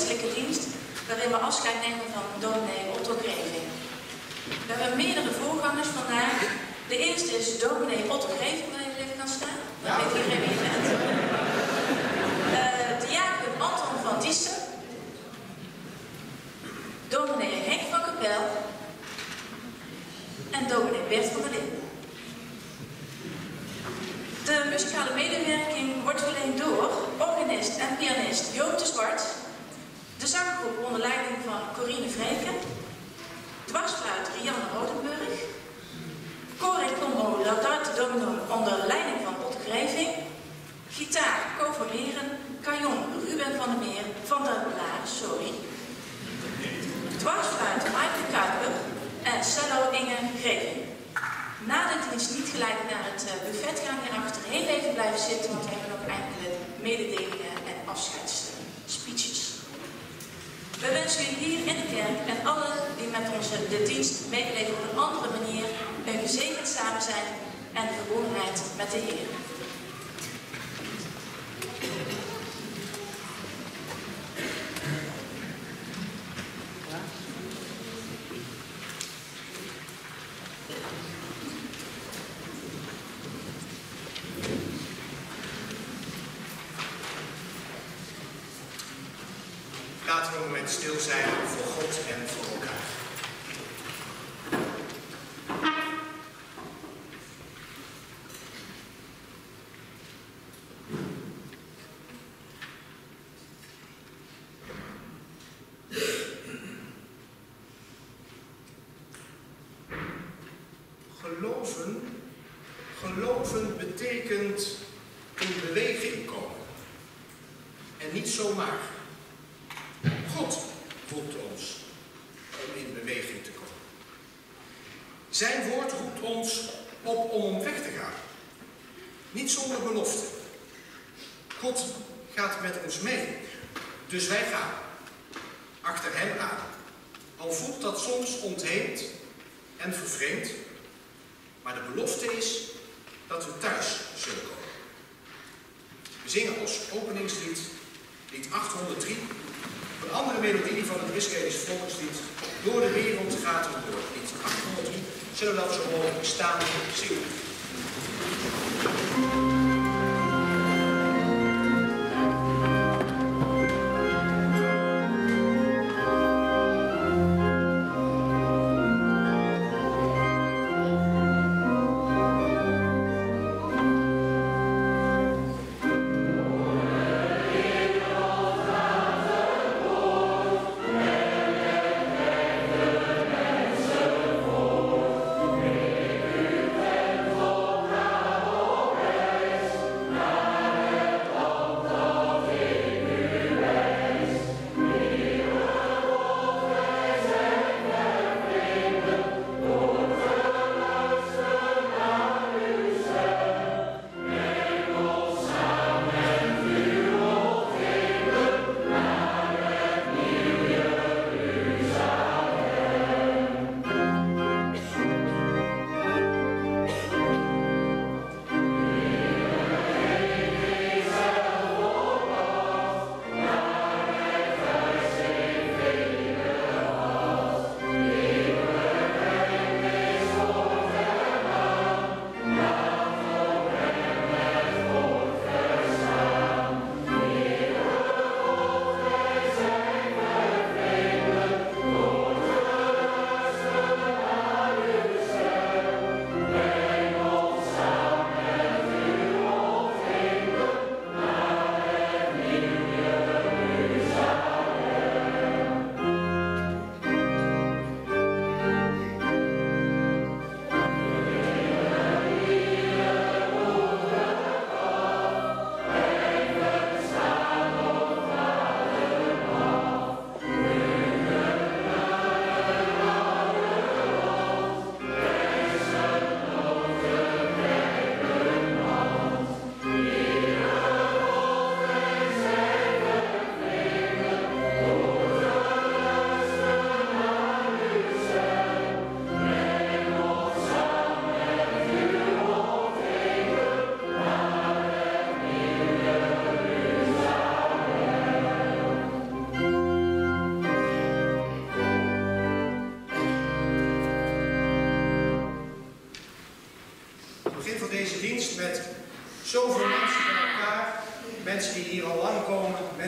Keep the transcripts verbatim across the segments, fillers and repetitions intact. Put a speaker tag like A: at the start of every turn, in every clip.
A: geestelijke dienst waarin we afscheid nemen van dominee Otto Greving. We hebben meerdere voorgangers vandaag. De eerste is dominee Otto Greving, waar je even kan staan. Dan weet iedereen wie je bent. Uh, diaken Anton van Diessen. Dominee Henk van Kapel. En dominee Bert van der Linden. De muzikale medewerking wordt verleend door organist en pianist Joop de Zwart, de zanggroep onder leiding van Corine Vreken, dwarsfluit Rianne Rodenburg, koor en combo Laudate Domino onder leiding van Otto Greving, gitaar Ko van Meren, kajon Ruben van der Meer, van der Laar, sorry, dwarsfluit Maaike Kuiper en cello Inge Greving. Na de dienst niet gelijk naar het buffet gaan, hierachter heel even blijven zitten, want we hebben nog enkele mededelingen en afscheidsspeeches. We wensen u hier in de kerk en allen die met ons de dienst meebeleven op een andere manier een gezegend samen zijn en verbondenheid met de Heer.
B: Laten we een moment stil zijn voor God en voor elkaar. Geloven, geloven betekent in beweging komen. En niet zomaar. God roept ons om in beweging te komen. Zijn woord roept ons op om op weg te gaan. Niet zonder belofte. God gaat met ons mee. Dus wij gaan achter hem aan. Al voelt dat soms ontheemd en vervreemd. Maar de belofte is dat we thuis zullen komen. We zingen als openingslied, lied achthonderddrie. Een andere melodie van het Israëlisch volkslied, Door de wereld gaat het door. Lied achthonderddrie, zullen we dat zo mogelijk staan zingen.
C: Door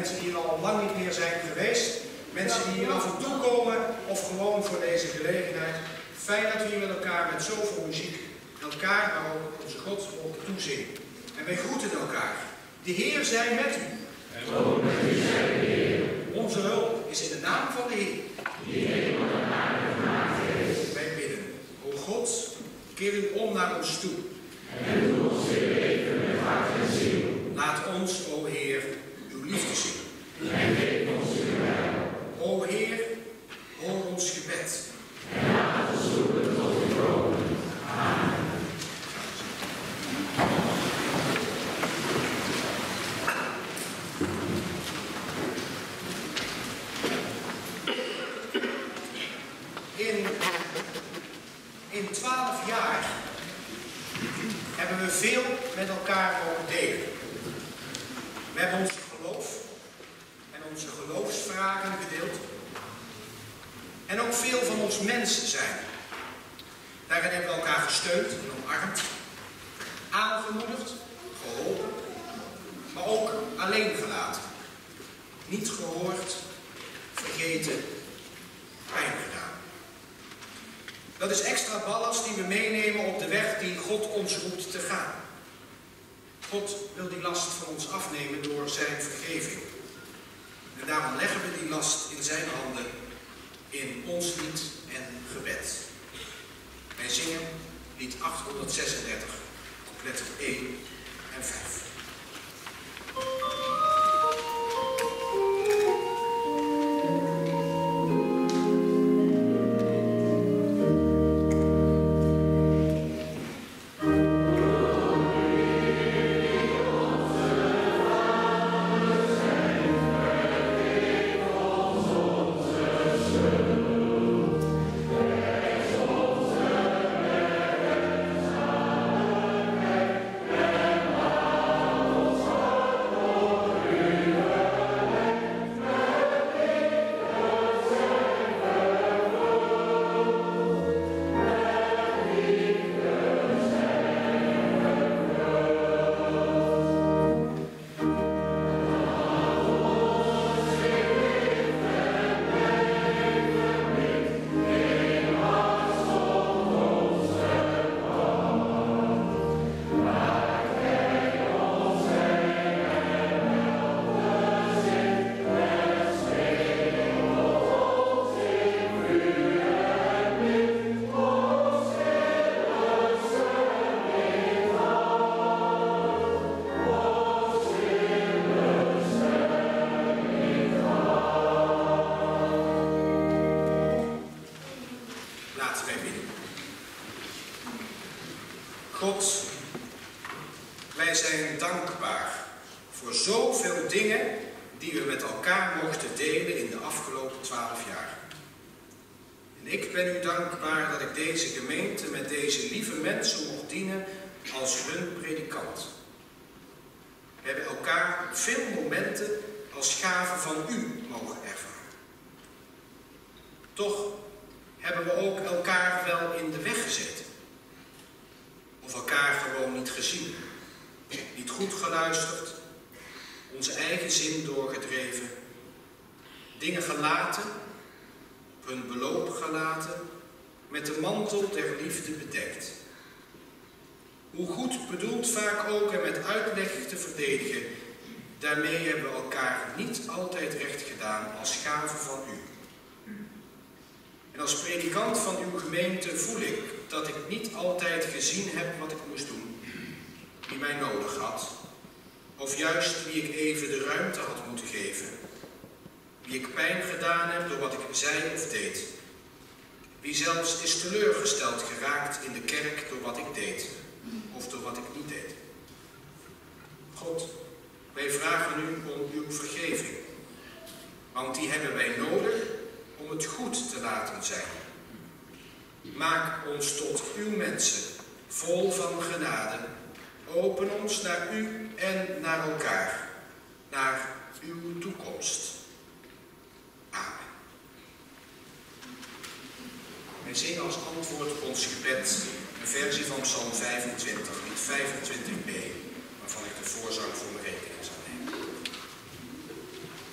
B: mensen die hier al lang niet meer zijn geweest. Mensen die hier af en toe komen of gewoon voor deze gelegenheid. Fijn dat we hier met elkaar met zoveel muziek elkaar, maar ook onze God mogen toezingen. En wij groeten elkaar. De Heer zij met u.
C: En ook met u zij de Heer.
B: Onze hulp is in de naam van de Heer.
C: Die hemel en aarde gemaakt heeft.
B: Wij bidden. O God, keer u om naar ons toe.
C: En doe ons weer leven met hart en ziel.
B: Laat ons, o Heer, uw liefde zien.
C: En geef ons uw heil.
B: O Heer, hoor ons gebed.
C: En laat ons roepen tot uw troon. Amen.
B: In, in twaalf jaar hebben we veel met elkaar mogen delen. We hebben ons geloof en onze geloofsvragen gedeeld. En ook veel van ons mensen zijn. Daarin hebben we elkaar gesteund en omarmd, aangemoedigd, geholpen, maar ook alleen gelaten. Niet gehoord, vergeten, pijn gedaan. Dat is extra ballast die we meenemen op de weg die God ons roept te gaan. God wil die last van ons afnemen door zijn vergeving. En daarom leggen we die last in zijn handen in ons lied en gebed. Wij zingen lied achthonderdzesendertig, coupletten één en vijf. God, wij zijn dankbaar voor zoveel dingen die we met elkaar mochten delen in de afgelopen twaalf jaar. En ik ben u dankbaar dat ik deze gemeente met deze lieve mensen mocht dienen als hun predikant. We hebben elkaar op veel momenten als gave van u mogen ervaren. Toch hebben we ook elkaar wel in de weg gezeten. Of elkaar gewoon niet gezien, niet goed geluisterd, onze eigen zin doorgedreven, dingen gelaten, op hun beloop gelaten, met de mantel der liefde bedekt. Hoe goed bedoeld vaak ook en met uitleg te verdedigen, daarmee hebben we elkaar niet altijd recht gedaan als gave van u. En als predikant van uw gemeente voel ik dat ik niet altijd gezien heb wat ik moest doen, wie mij nodig had, of juist wie ik even de ruimte had moeten geven, wie ik pijn gedaan heb door wat ik zei of deed, wie zelfs is teleurgesteld geraakt in de kerk door wat ik deed, of door wat ik niet deed. God, wij vragen u om uw vergeving, want die hebben wij nodig om het goed te laten zijn. Maak ons tot uw mensen, vol van genade. Open ons naar u en naar elkaar, naar uw toekomst. Amen. Wij zingen als antwoord op ons gebed een versie van Psalm vijfentwintig, lied vijfentwintig b, waarvan ik de voorzang voor mijn rekening zal nemen.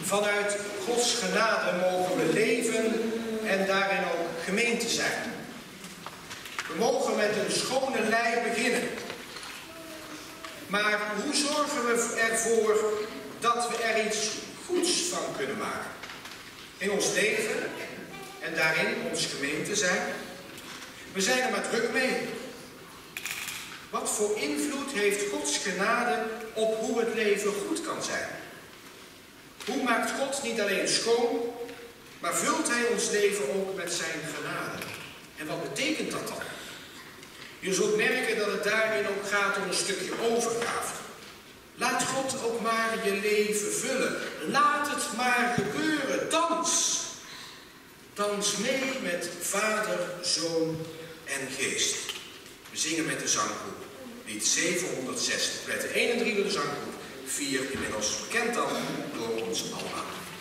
B: Vanuit Gods genade mogen we leven en daarin ook gemeente zijn. We mogen met een schone lei beginnen. Maar hoe zorgen we ervoor dat we er iets goeds van kunnen maken? In ons leven en daarin ons gemeente zijn. We zijn er maar druk mee. Wat voor invloed heeft Gods genade op hoe het leven goed kan zijn? Hoe maakt God niet alleen schoon, maar vult Hij ons leven ook met zijn genade? En wat betekent dat dan? Je zult merken dat het daarin ook gaat om een stukje overgave. Laat God ook maar je leven vullen. Laat het maar gebeuren. Dans. Dans mee met Vader, Zoon en Geest. We zingen met de zanggroep. Lied zevenhonderdzestig. Met de één en drie door de zanggroep. vier inmiddels bekend dan door ons allemaal.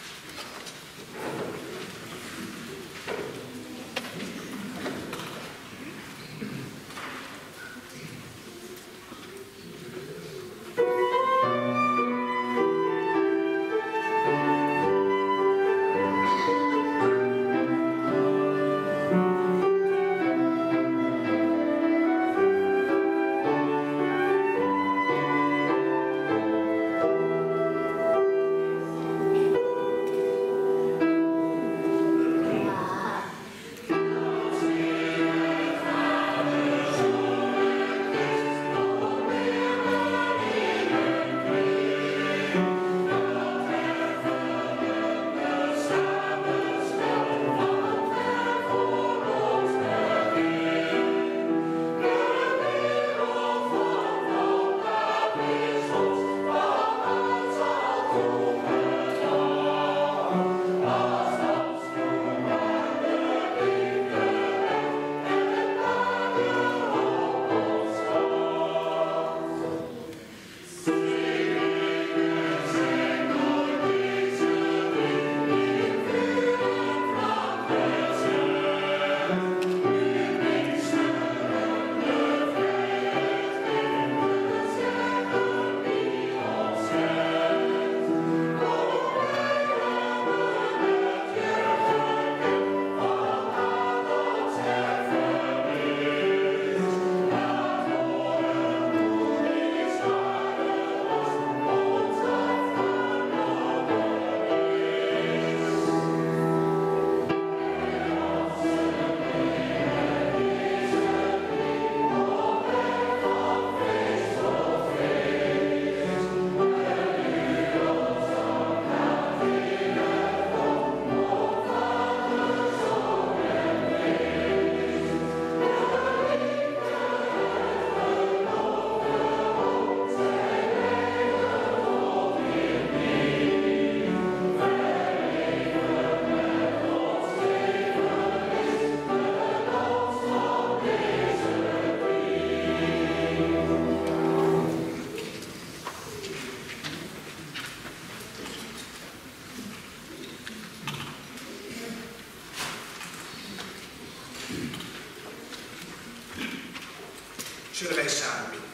B: Zullen wij samen bidden.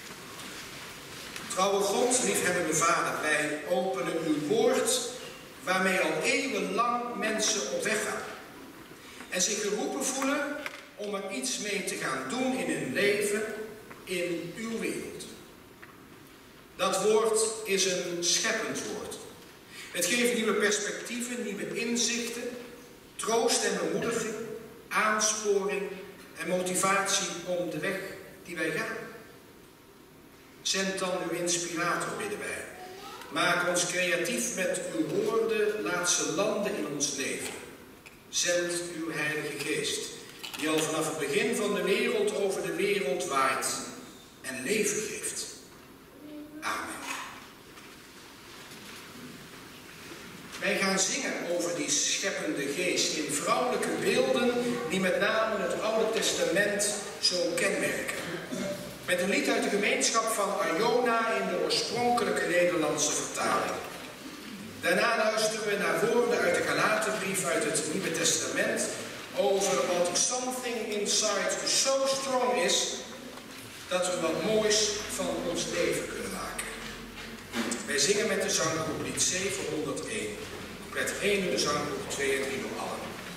B: Trouwe God, liefhebbende Vader, wij openen uw woord waarmee al eeuwenlang mensen op weg gaan. En zich geroepen voelen om er iets mee te gaan doen in hun leven, in uw wereld. Dat woord is een scheppend woord. Het geeft nieuwe perspectieven, nieuwe inzichten, troost en bemoediging, aansporing en motivatie om de weg die wij gaan. Zend dan uw inspirator, bidden wij. Maak ons creatief met uw woorden, laat ze landen in ons leven. Zend uw Heilige Geest, die al vanaf het begin van de wereld over de wereld waait en leven geeft. Amen. Wij gaan zingen over die scheppende geest in vrouwelijke beelden die met name het Oude Testament zo kenmerken. Met een lied uit de gemeenschap van Iona in de oorspronkelijke Nederlandse vertaling. Daarna luisteren we naar woorden uit de Galatenbrief uit het Nieuwe Testament over wat something inside so strong is dat we wat moois van ons leven kunnen maken. Wij zingen met de zanggroep lied zevenhonderdéén. Couplet één door de zanggroep, twee en drie door allen.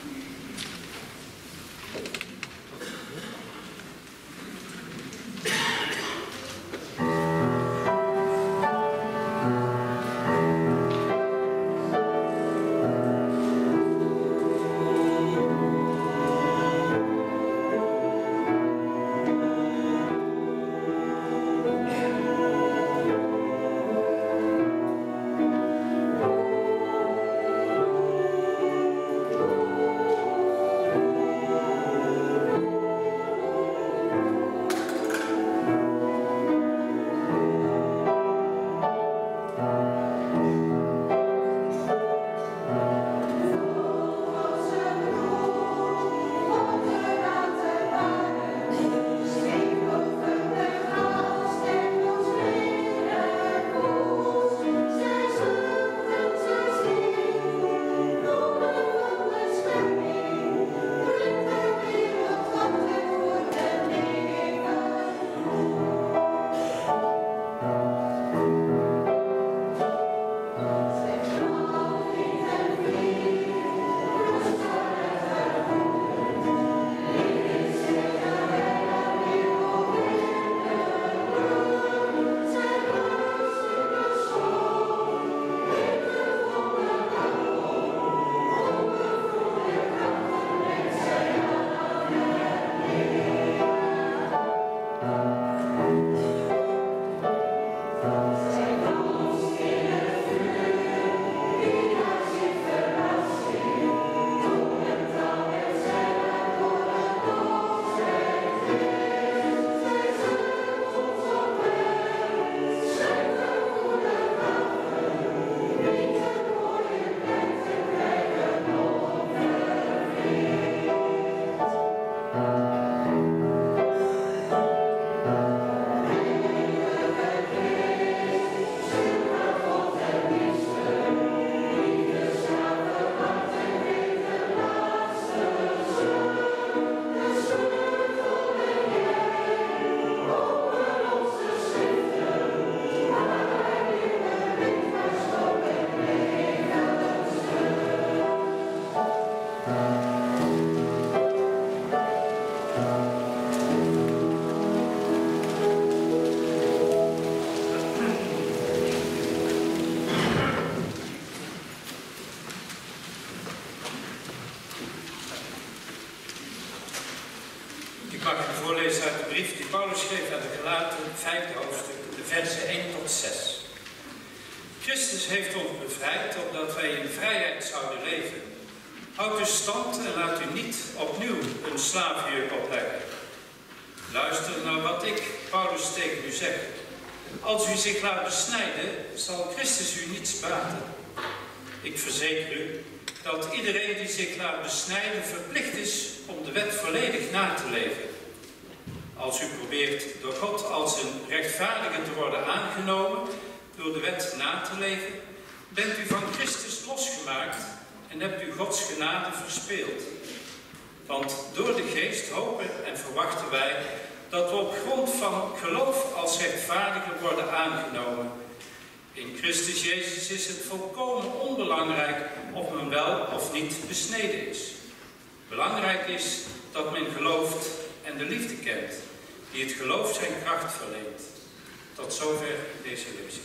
D: Ik mag u voorlezen uit de brief die Paulus schreef aan de Galaten, vijfde hoofdstuk, de versen één tot zes. Christus heeft ons bevrijd, opdat wij in vrijheid zouden leven. Houd dus stand en laat u niet opnieuw een slavenjuk opleggen. Luister naar wat ik, Paulus, tegen u zeg. Als u zich laat besnijden, zal Christus u niets baten. Ik verzeker u dat iedereen die zich laat besnijden verplicht is om de wet volledig na te leven. Als u probeert door God als een rechtvaardige te worden aangenomen door de wet na te leven, bent u van Christus losgemaakt en hebt u Gods genade verspeeld. Want door de geest hopen en verwachten wij dat we op grond van geloof als rechtvaardigen worden aangenomen. In Christus Jezus is het volkomen onbelangrijk of men wel of niet besneden is. Belangrijk is dat men gelooft en de liefde kent, die het geloof zijn kracht verleent. Tot zover deze lezing.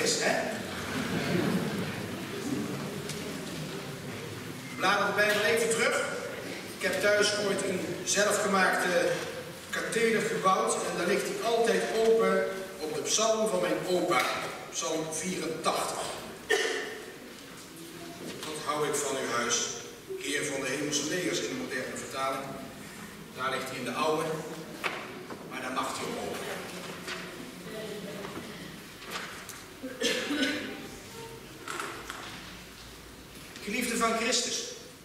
B: is, hè? Blader de Bijbel even terug. Ik heb thuis ooit een zelfgemaakte katheder gebouwd en daar ligt hij altijd open op de psalm van mijn opa, psalm vierentachtig. Wat hou ik van uw huis, Heer van de hemelse legers in de moderne vertaling. Daar ligt hij in de oude, maar daar mag hij op open. Geliefden van Christus.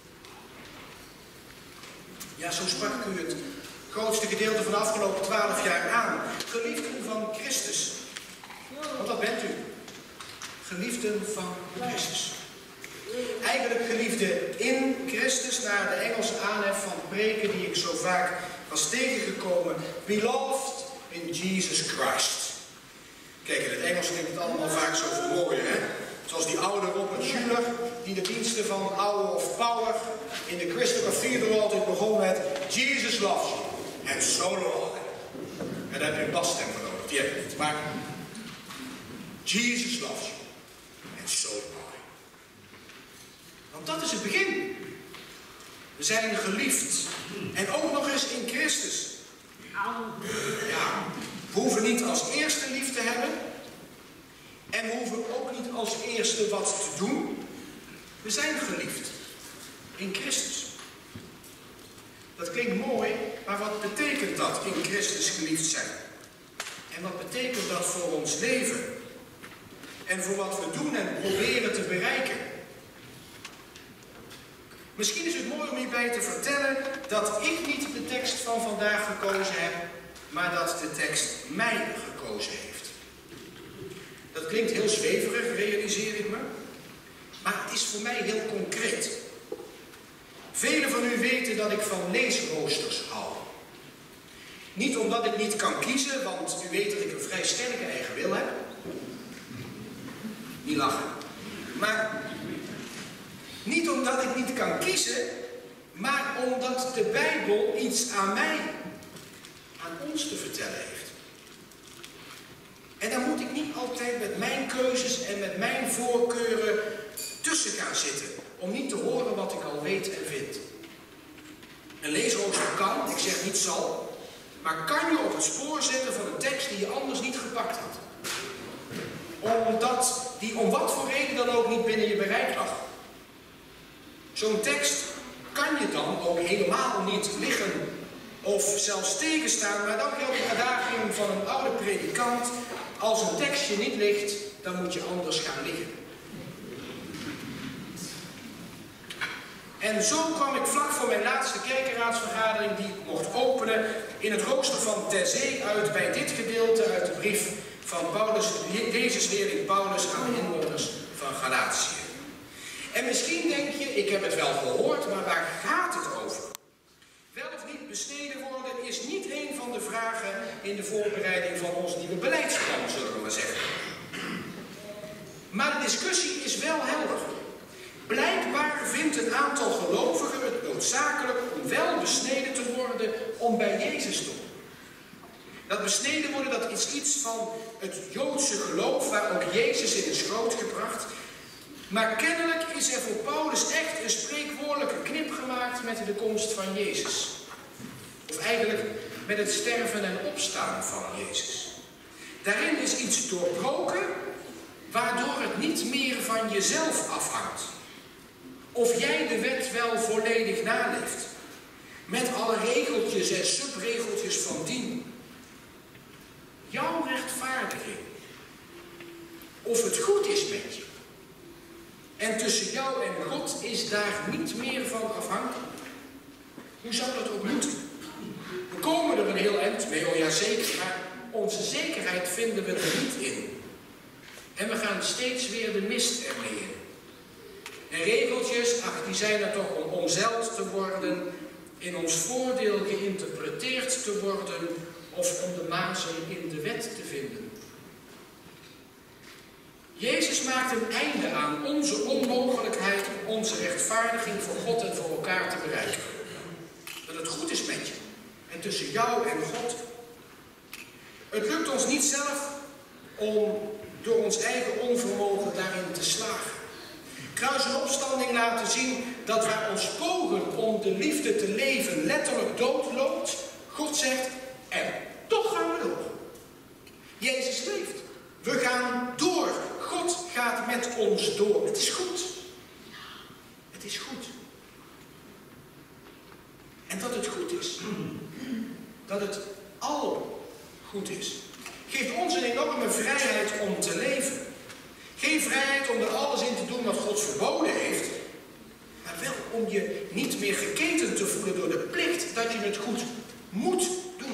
B: Ja, zo sprak ik u het grootste gedeelte van de afgelopen twaalf jaar aan. Geliefden van Christus. Want dat bent u. Geliefden van Christus. Eigenlijk geliefden in Christus, naar de Engelse aanhef van preken die ik zo vaak was tegengekomen. Beloved in Jesus Christ. Kijk, in het Engels klinkt het allemaal vaak zo mooier, hè? Zoals die oude Robert Schuller, die de diensten van Hour of Power in de Crystal Cathedral altijd begon met Jesus loves you, and so do I. En daar heb je een basstem voor nodig, die heb ik niet. Maar Jesus loves you, and so do I. Want dat is het begin. We zijn geliefd. En ook nog eens in Christus. Ja, we hoeven niet als eerste lief te hebben. En we hoeven ook niet als eerste wat te doen. We zijn geliefd. In Christus. Dat klinkt mooi, maar wat betekent dat in Christus geliefd zijn? En wat betekent dat voor ons leven? En voor wat we doen en proberen te bereiken? Misschien is het mooi om hierbij te vertellen dat ik niet de tekst van vandaag gekozen heb, maar dat de tekst mij gekozen heeft. Dat klinkt heel zweverig, realiseer ik me. Maar het is voor mij heel concreet. Velen van u weten dat ik van leesroosters hou. Niet omdat ik niet kan kiezen, want u weet dat ik een vrij sterke eigen wil heb. Niet lachen. Maar niet omdat ik niet kan kiezen, maar omdat de Bijbel iets aan mij, aan ons te vertellen heeft. En daar moet ik niet altijd met mijn keuzes en met mijn voorkeuren tussen gaan zitten. Om niet te horen wat ik al weet en vind. Een leesrooster kan, ik zeg niet zal, maar kan je op het spoor zetten van een tekst die je anders niet gepakt had. Omdat die om wat voor reden dan ook niet binnen je bereik lag. Zo'n tekst kan je dan ook helemaal niet liggen of zelfs tegenstaan, maar dan geldt het adagium van een oude predikant: als een tekstje niet ligt, dan moet je anders gaan liggen. En zo kwam ik vlak voor mijn laatste kerkenraadsvergadering, die ik mocht openen, in het rooster van Ter Zee uit bij dit gedeelte uit de brief van Paulus, Jezus leerling Paulus aan de inwoners van Galatië. En misschien denk je, ik heb het wel gehoord, maar waar gaat het over? Wel of niet besneden worden is niet een van de vragen in de voorbereiding van ons nieuwe beleidsplan, zullen we maar zeggen. Maar de discussie is wel helder. Blijkbaar vindt een aantal gelovigen het noodzakelijk om wel besneden te worden om bij Jezus te horen. Dat besneden worden, dat is iets van het Joodse geloof waar ook Jezus in is grootgebracht. Maar kennelijk is er voor Paulus echt een spreekwoordelijke knip gemaakt met de komst van Jezus. Of eigenlijk met het sterven en opstaan van Jezus. Daarin is iets doorbroken, waardoor het niet meer van jezelf afhangt. Of jij de wet wel volledig naleeft. Met alle regeltjes en subregeltjes van dien. Jouw rechtvaardiging. Of het goed is met je. En tussen jou en God is daar niet meer van afhankelijk. Hoe zou dat ook moeten? We komen er een heel eind mee, oh ja zeker, maar onze zekerheid vinden we er niet in. En we gaan steeds weer de mist ermee in. En regeltjes, ach, die zijn er toch om omzeild te worden, in ons voordeel geïnterpreteerd te worden, of om de mazen in de wet te vinden. Jezus maakt een einde aan onze onmogelijkheid om onze rechtvaardiging voor God en voor elkaar te bereiken. Dat het goed is met je en tussen jou en God. Het lukt ons niet zelf om door ons eigen onvermogen daarin te slagen. Kruis en opstanding laten zien dat waar ons pogen om de liefde te leven letterlijk doodloopt, God zegt, en toch gaan we door. Jezus leeft. We gaan door. God gaat met ons door. Het is goed. Het is goed. En dat het goed is. Dat het al goed is. Geeft ons een enorme vrijheid om te leven. Geen vrijheid om er alles in te doen wat God verboden heeft. Maar wel om je niet meer geketend te voelen door de plicht dat je het goed moet doen.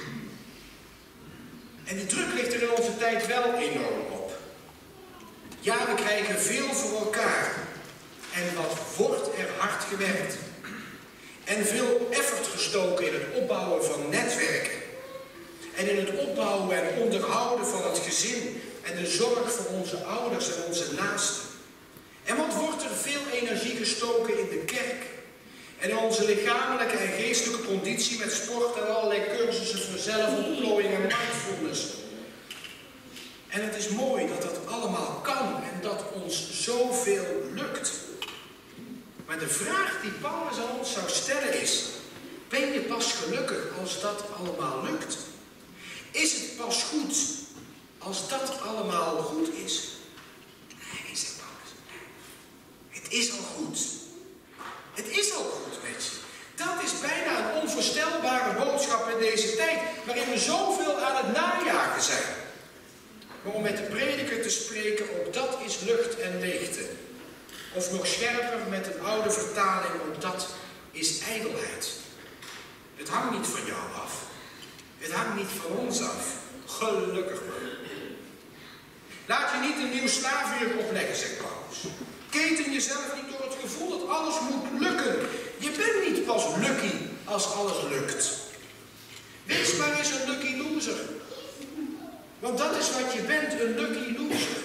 B: En die druk ligt er in onze tijd wel enorm op. Ja, we krijgen veel voor elkaar. En wat wordt er hard gewerkt. En veel effort gestoken in het opbouwen van netwerken. En in het opbouwen en onderhouden van het gezin. En de zorg voor onze ouders en onze naasten. En wat wordt er veel energie gestoken in de kerk. En in onze lichamelijke en geestelijke conditie met sport en allerlei cursussen voor zelfontplooiing en mindfulness. En het is mooi dat dat allemaal kan en dat ons zoveel lukt. Maar de vraag die Paulus aan ons zou stellen is, ben je pas gelukkig als dat allemaal lukt? Is het pas goed als dat allemaal goed is? Nee, zegt Paulus. Het is al goed. Het is al goed met je. Dat is bijna een onvoorstelbare boodschap in deze tijd, waarin we zoveel aan het najagen zijn. Maar om met de prediker te spreken, ook dat is lucht en leegte. Of nog scherper met een oude vertaling, ook dat is ijdelheid. Het hangt niet van jou af. Het hangt niet van ons af. Gelukkig maar. Laat je niet een nieuw slavenjuk opleggen, zegt Paulus. Keten jezelf niet door het gevoel dat alles moet lukken. Je bent niet pas lucky als alles lukt. Wees maar eens een lucky loser. Want dat is wat je bent, een lucky loser.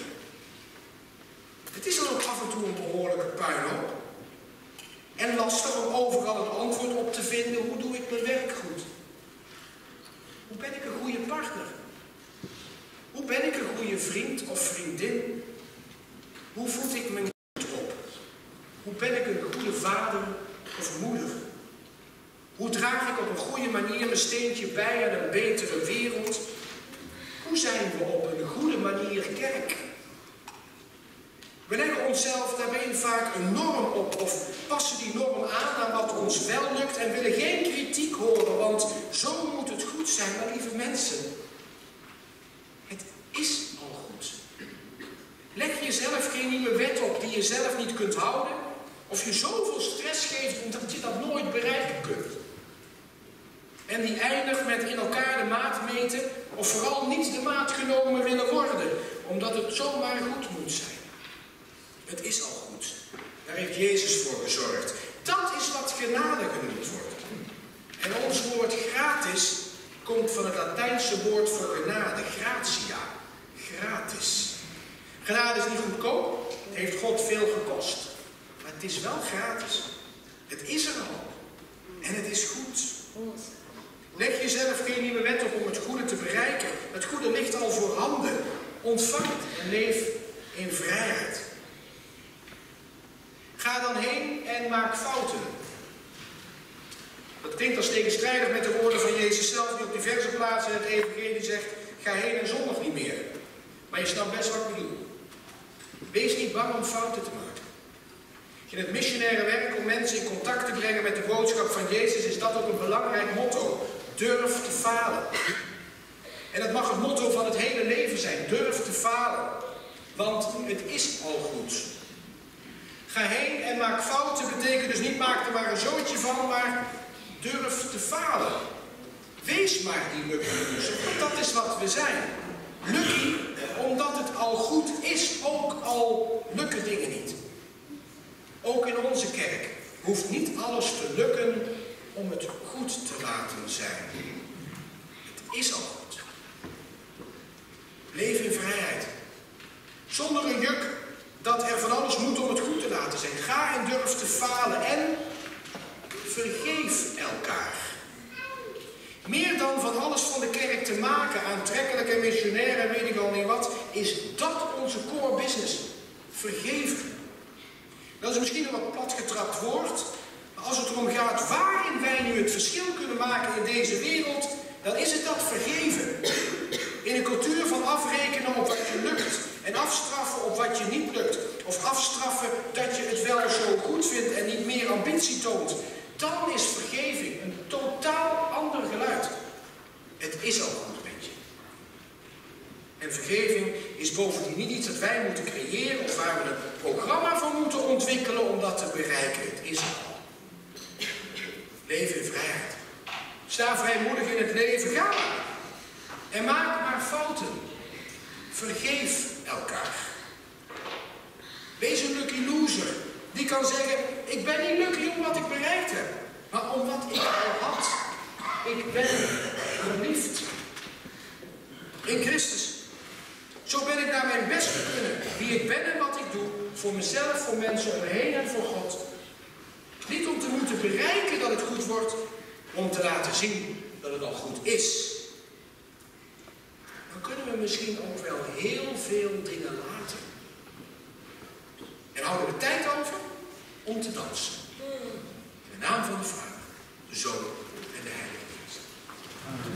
B: Het is dan ook af en toe een behoorlijke puinhoop. En lastig om overal een antwoord op te vinden. Hoe doe ik mijn werk goed? Hoe ben ik een goede partner? Hoe ben ik een goede vriend of vriendin? Hoe voed ik mijn kind op? Hoe ben ik een goede vader of moeder? Hoe draag ik op een goede manier mijn steentje bij aan een betere wereld? Hoe zijn we op een goede manier kerk? We leggen onszelf daarbij vaak een norm op of passen die norm aan aan wat ons wel lukt en willen geen kritiek horen, want zo moet het goed zijn. Maar lieve mensen, het is al goed. Leg jezelf geen nieuwe wet op die je zelf niet kunt houden, of je zoveel stress geeft omdat je dat nooit bereiken kunt. En die eindigt met in elkaar de maat meten, of vooral niet de maat genomen willen worden, omdat het zomaar goed moet zijn. Het is al goed. Daar heeft Jezus voor gezorgd. Dat is wat genade genoemd wordt. En ons woord gratis komt van het Latijnse woord voor genade, gratia. Gratis. Genade is niet goedkoop, het heeft God veel gekost. Maar het is wel gratis. Het is er al. En het is goed. Leg jezelf geen nieuwe wet op om het goede te bereiken. Het goede ligt al voorhanden. Ontvang het en leef in vrijheid. Ga dan heen en maak fouten. Dat klinkt als tegenstrijdig met de woorden van Jezus zelf, die op diverse plaatsen in het evangelie zegt, ga heen en zondig niet meer. Maar je snapt best wat ik bedoel. Wees niet bang om fouten te maken. In het missionaire werk om mensen in contact te brengen met de boodschap van Jezus is dat ook een belangrijk motto. Durf te falen. En dat mag het motto van het hele leven zijn. Durf te falen. Want het is al goed. Ga heen en maak fouten betekent dus niet maak er maar een zootje van, maar durf te falen. Wees maar die lucky loser, want dat is wat we zijn. Lucky omdat het al goed is, ook al lukken dingen niet. Ook in onze kerk hoeft niet alles te lukken om het goed te laten zijn. Het is al goed. Leef in vrijheid. Zonder een juk dat er van alles moet om het goed te laten zijn. Ga en durf te falen en vergeef elkaar. Meer dan van alles van de kerk te maken, aantrekkelijk en missionair en weet ik al niet wat, is dat onze core business. Vergeven. Dat is misschien een wat platgetrapt woord, maar als het erom gaat waarin wij nu het verschil kunnen maken in deze wereld, dan is het dat vergeven. In een cultuur van afrekenen op wat je lukt en afstraffen op wat je niet lukt. Of afstraffen dat je het wel zo goed vindt en niet meer ambitie toont. Dan is vergeving een totaal ander geluid. Het is al een beetje. En vergeving is bovendien niet iets dat wij moeten creëren of waar we een programma voor moeten ontwikkelen om dat te bereiken. Het is al. Leven in vrijheid. Sta vrijmoedig in het leven. Ga maar. En maak maar fouten. Vergeef elkaar. Wees een lucky loser. Die kan zeggen, ik ben niet lucky om wat ik bereikt heb. Maar om wat ik al had. Ik ben geliefd. In Christus. Zo ben ik naar mijn best kunnen. Wie ik ben en wat ik doe. Voor mezelf, voor mensen om me heen en voor God. Niet om te moeten bereiken dat het goed wordt. Om te laten zien dat het al goed is. Dan kunnen we misschien ook wel heel veel dingen laten. En houden we tijd over om te dansen. In de naam van de Vader, de Zoon en de Heilige Geest. Amen.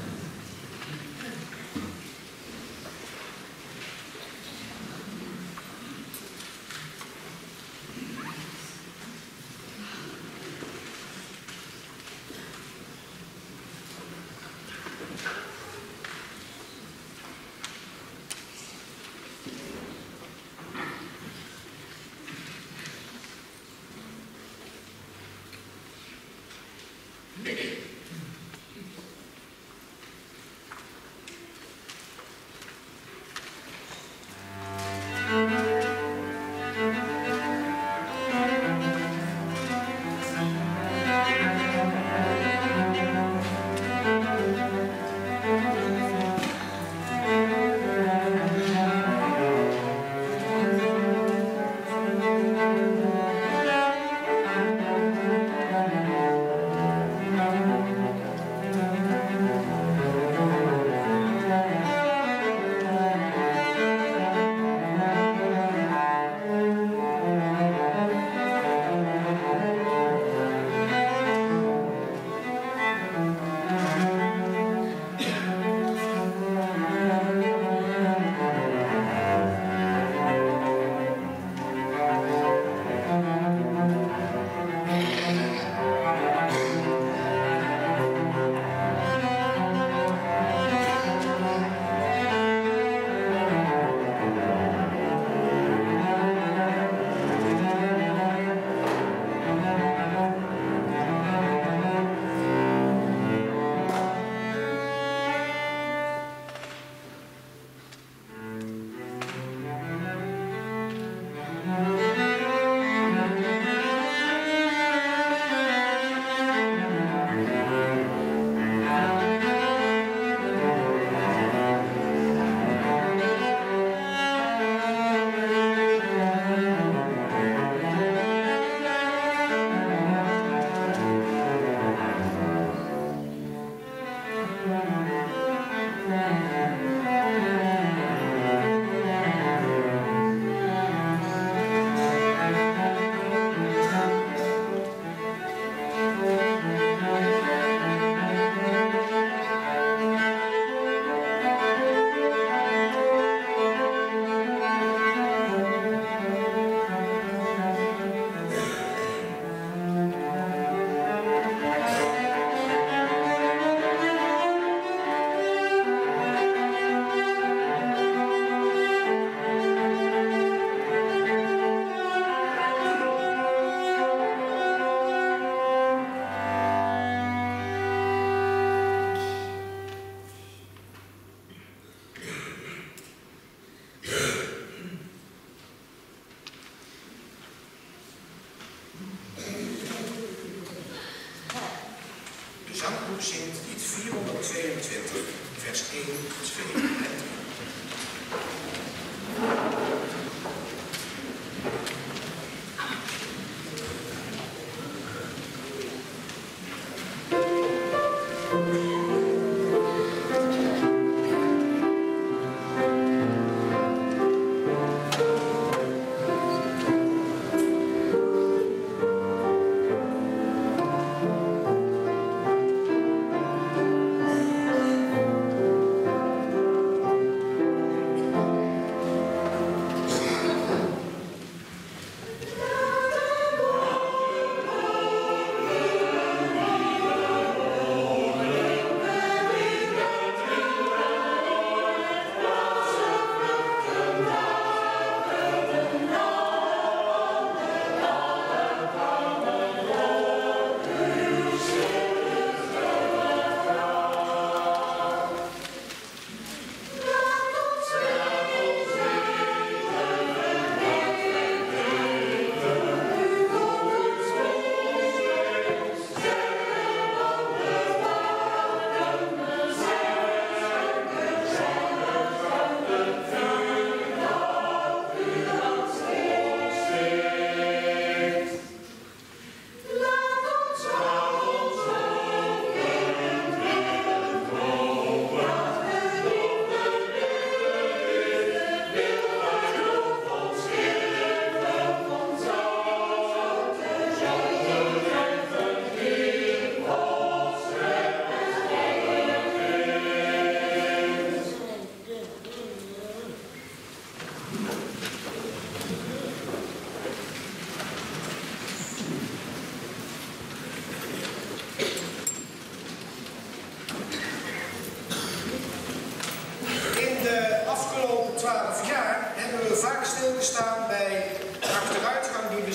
B: Zanggroep zingt lied vierhonderdtweeëntwintig, vers één, twee en drie.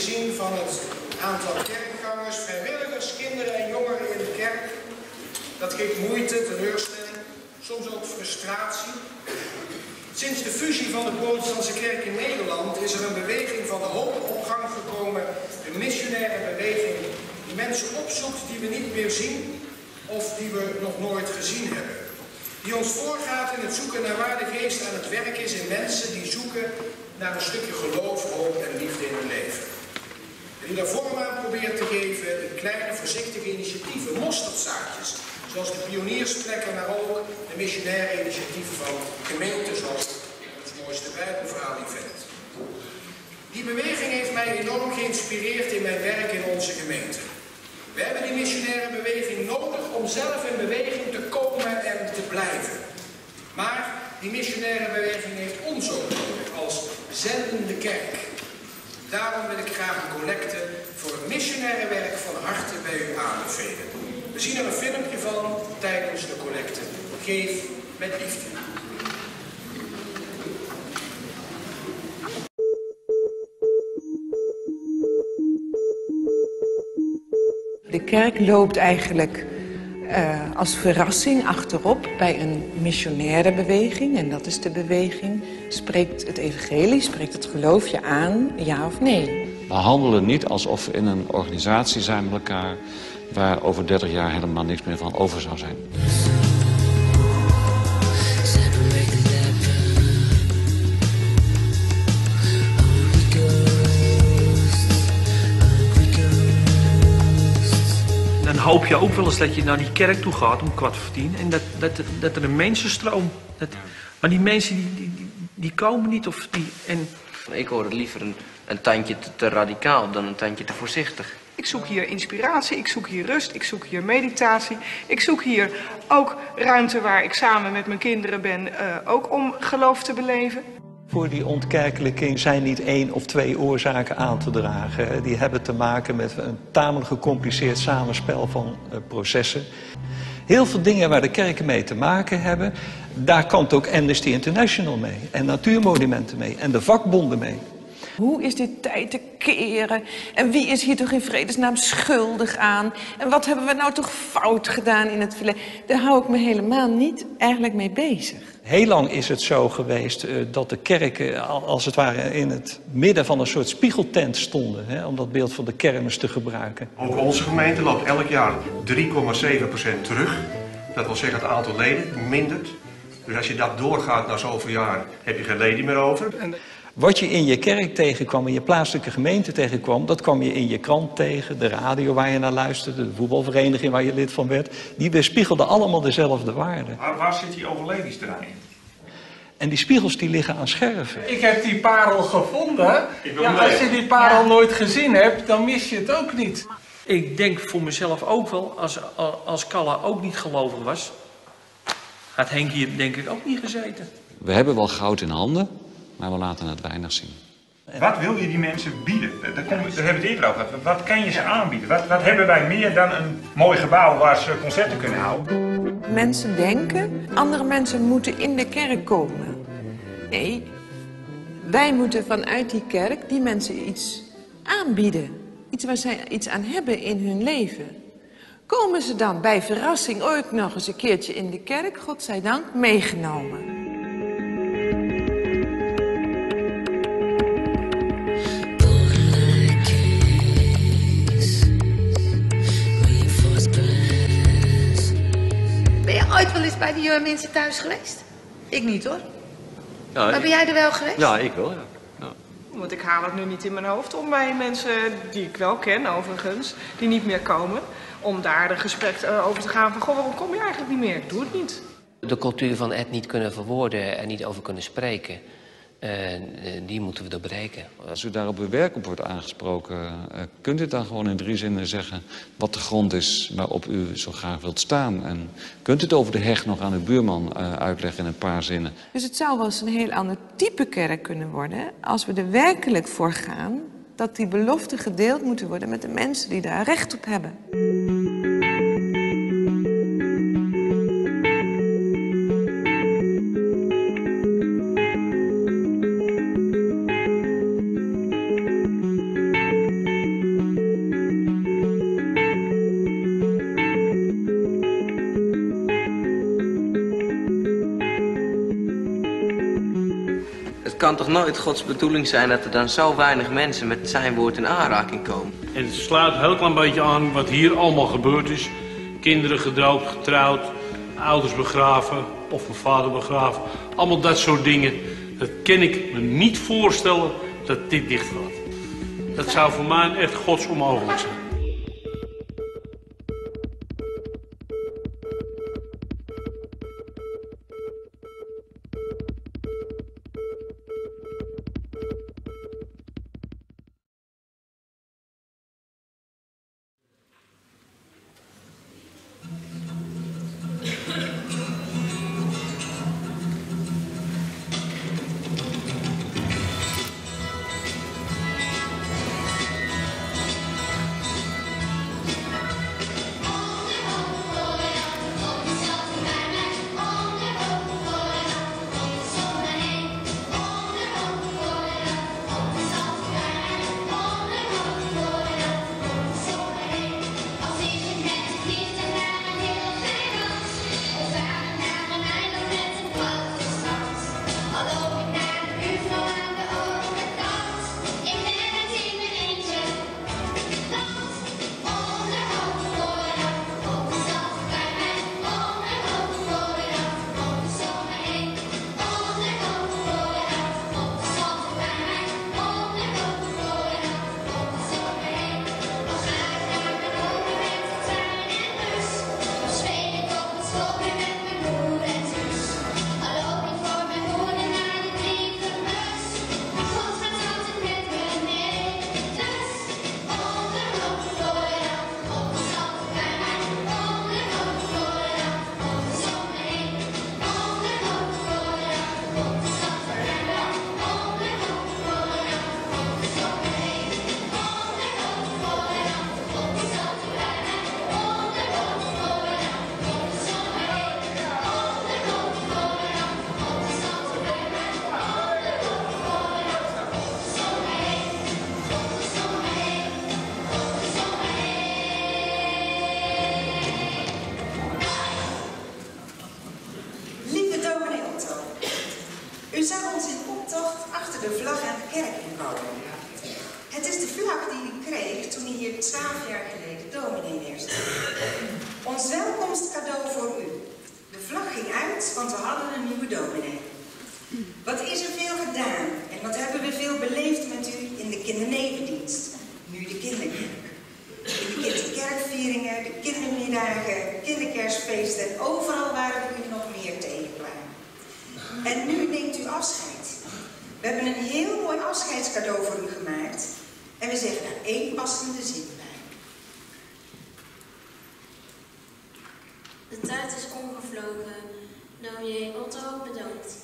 B: gezien van het aantal kerkgangers, vrijwilligers, kinderen en jongeren in de kerk. Dat geeft moeite, teleurstelling, soms ook frustratie. Sinds de fusie van de protestantse kerk in Nederland is er een beweging van de hoop op gang gekomen. Een missionaire beweging die mensen opzoekt die we niet meer zien of die we nog nooit gezien hebben. Die ons voorgaat in het zoeken naar waar de geest aan het werk is in mensen die zoeken naar een stukje geloof, hoop en liefde in hun leven. En die daar vorm aan probeert te geven in kleine voorzichtige initiatieven, mosterdzaadjes. Zoals de pioniersplekken, maar ook de missionaire initiatieven van gemeenten zoals het mooiste Bijbelverhaal-event. Die beweging heeft mij enorm geïnspireerd in mijn werk in onze gemeente. We hebben die missionaire beweging nodig om zelf in beweging te komen en te blijven. Maar die missionaire beweging heeft ons ook nodig als zendende kerk. Daarom wil ik graag een collecte voor het missionaire werk van harte bij u aanbevelen. We zien er een filmpje van tijdens de collecte. Geef met liefde.
E: De kerk loopt eigenlijk uh, als verrassing achterop bij een missionaire beweging. En dat is de beweging, spreekt het evangelie, spreekt het geloof je aan, ja of nee?
F: We handelen niet alsof we in een organisatie zijn met elkaar waar over dertig jaar helemaal niks meer van over zou zijn.
G: Dan hoop je ook wel eens dat je naar die kerk toe gaat om kwart voor tien en dat, dat, dat er een mensenstroom... Dat, maar die mensen die, die, die, die komen niet of die... En...
H: Ik hoor het liever een, een tandje te, te radicaal dan een tandje te voorzichtig.
I: Ik zoek hier inspiratie, ik zoek hier rust, ik zoek hier meditatie. Ik zoek hier ook ruimte waar ik samen met mijn kinderen ben, uh, ook om geloof te beleven.
J: Voor die ontkerkelijking zijn niet één of twee oorzaken aan te dragen. Die hebben te maken met een tamelijk gecompliceerd samenspel van uh, processen. Heel veel dingen waar de kerken mee te maken hebben, daar kan ook Amnesty International mee. En natuurmonumenten mee. En de vakbonden mee.
E: Hoe is dit tijd te keren? En wie is hier toch in vredesnaam schuldig aan? En wat hebben we nou toch fout gedaan in het verleden? Daar hou ik me helemaal niet eigenlijk mee bezig.
J: Heel lang is het zo geweest uh, dat de kerken als het ware in het midden van een soort spiegeltent stonden. Hè, om dat beeld van de kermis te gebruiken.
K: Ook onze gemeente loopt elk jaar drie komma zeven procent terug. Dat wil zeggen het aantal leden mindert. Dus als je dat doorgaat na zoveel jaar heb je geen leden meer over.
J: Wat je in je kerk tegenkwam, in je plaatselijke gemeente tegenkwam, dat kwam je in je krant tegen, de radio waar je naar luisterde, de voetbalvereniging waar je lid van werd. Die weerspiegelden allemaal dezelfde waarden.
L: Waar, waar zit die overlevingsdraai in?
J: En die spiegels die liggen aan scherven.
M: Ik heb die parel gevonden. Ja, als je die parel nooit gezien hebt, dan mis je het ook niet.
G: Ik denk voor mezelf ook wel, als, als Kalla ook niet gelovig was, had Henk hier denk ik ook niet gezeten.
F: We hebben wel goud in handen, maar we laten het weinig zien.
L: Wat wil je die mensen bieden? Daar, kom, daar hebben we het eerder over gehad. Wat kan je ze aanbieden? Wat, wat hebben wij meer dan een mooi gebouw waar ze concerten kunnen houden?
E: Mensen denken, andere mensen moeten in de kerk komen. Nee, wij moeten vanuit die kerk die mensen iets aanbieden. Iets waar zij iets aan hebben in hun leven. Komen ze dan bij verrassing ooit nog eens een keertje in de kerk, godzijdank, meegenomen.
N: Ben je ooit wel eens bij die mensen thuis geweest? Ik niet hoor.
H: Ja,
N: maar ben jij er wel geweest?
H: Ja, ik wel, ja. Ja.
I: Want ik haal het nu niet in mijn hoofd om bij mensen die ik wel ken overigens, die niet meer komen, om daar een gesprek over te gaan van, goh, waarom kom je eigenlijk niet meer? Ik doe het niet.
H: De cultuur van het niet kunnen verwoorden en niet over kunnen spreken, uh, die moeten we doorbreken.
F: Als u daar op uw werk op wordt aangesproken, uh, kunt u dan gewoon in drie zinnen zeggen wat de grond is waarop u zo graag wilt staan. En kunt u het over de heg nog aan uw buurman uh, uitleggen in een paar zinnen.
E: Dus het zou wel eens een heel ander type kerk kunnen worden als we er werkelijk voor gaan dat die beloften gedeeld moeten worden met de mensen die daar recht op hebben.
O: kan toch nooit Gods bedoeling zijn dat er dan zo weinig mensen met zijn woord in aanraking komen?
P: En het sluit een heel klein beetje aan wat hier allemaal gebeurd is. Kinderen gedoopt, getrouwd, ouders begraven of mijn vader begraven. Allemaal dat soort dingen. Dat kan ik me niet voorstellen dat dit dicht gaat. Dat zou voor mij echt Gods onmogelijk zijn.
Q: U zag ons in optocht achter de vlag aan de kerk inkomen. Het is de vlag die u kreeg toen u hier twaalf jaar geleden dominee neerzette. Ons welkomstcadeau voor u. De vlag ging uit, want we hadden een nieuwe dominee. Wat is er veel gedaan en wat hebben we veel beleefd met u in de kindernevendienst, nu de kinderkerk. In de kinderkerkvieringen, de kindermiddagen, kinderkerstfeesten en overal waar we u nog meer tegenkwamen. En nu neemt u afscheid. We hebben een heel mooi afscheidscadeau voor u gemaakt en we zeggen daar één passende zin bij.
R: De tijd is omgevlogen. Dominee Otto, bedankt.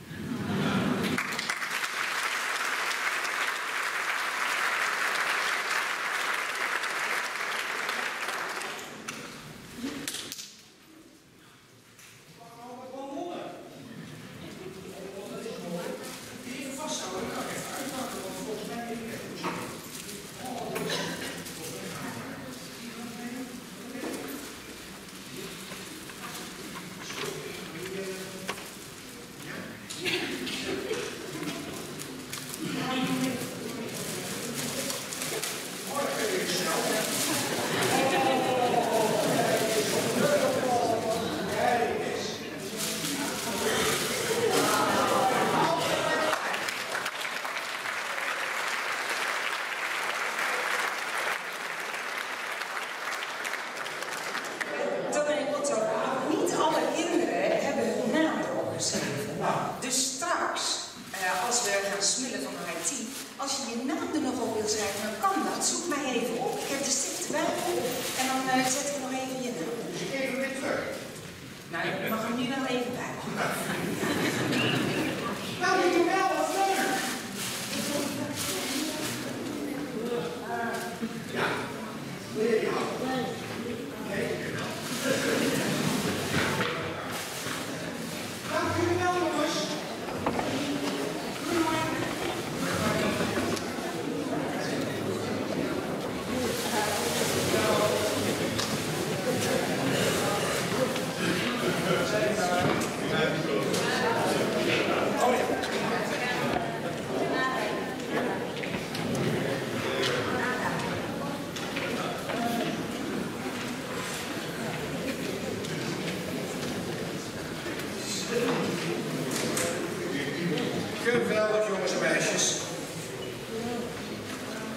Q: Dus straks, uh, als we gaan smullen van I T, als je je naam er nog op wil schrijven, dan kan dat. Zoek mij even op. Ik heb de stift erbij en dan uh, zet ik nog even je naam. Dus even weer terug. Nou, ik mag hem nu wel even bij. Nou, je doet wel wat leuk. Ja. Ja. Dank jullie wel, jongens. Oh ja.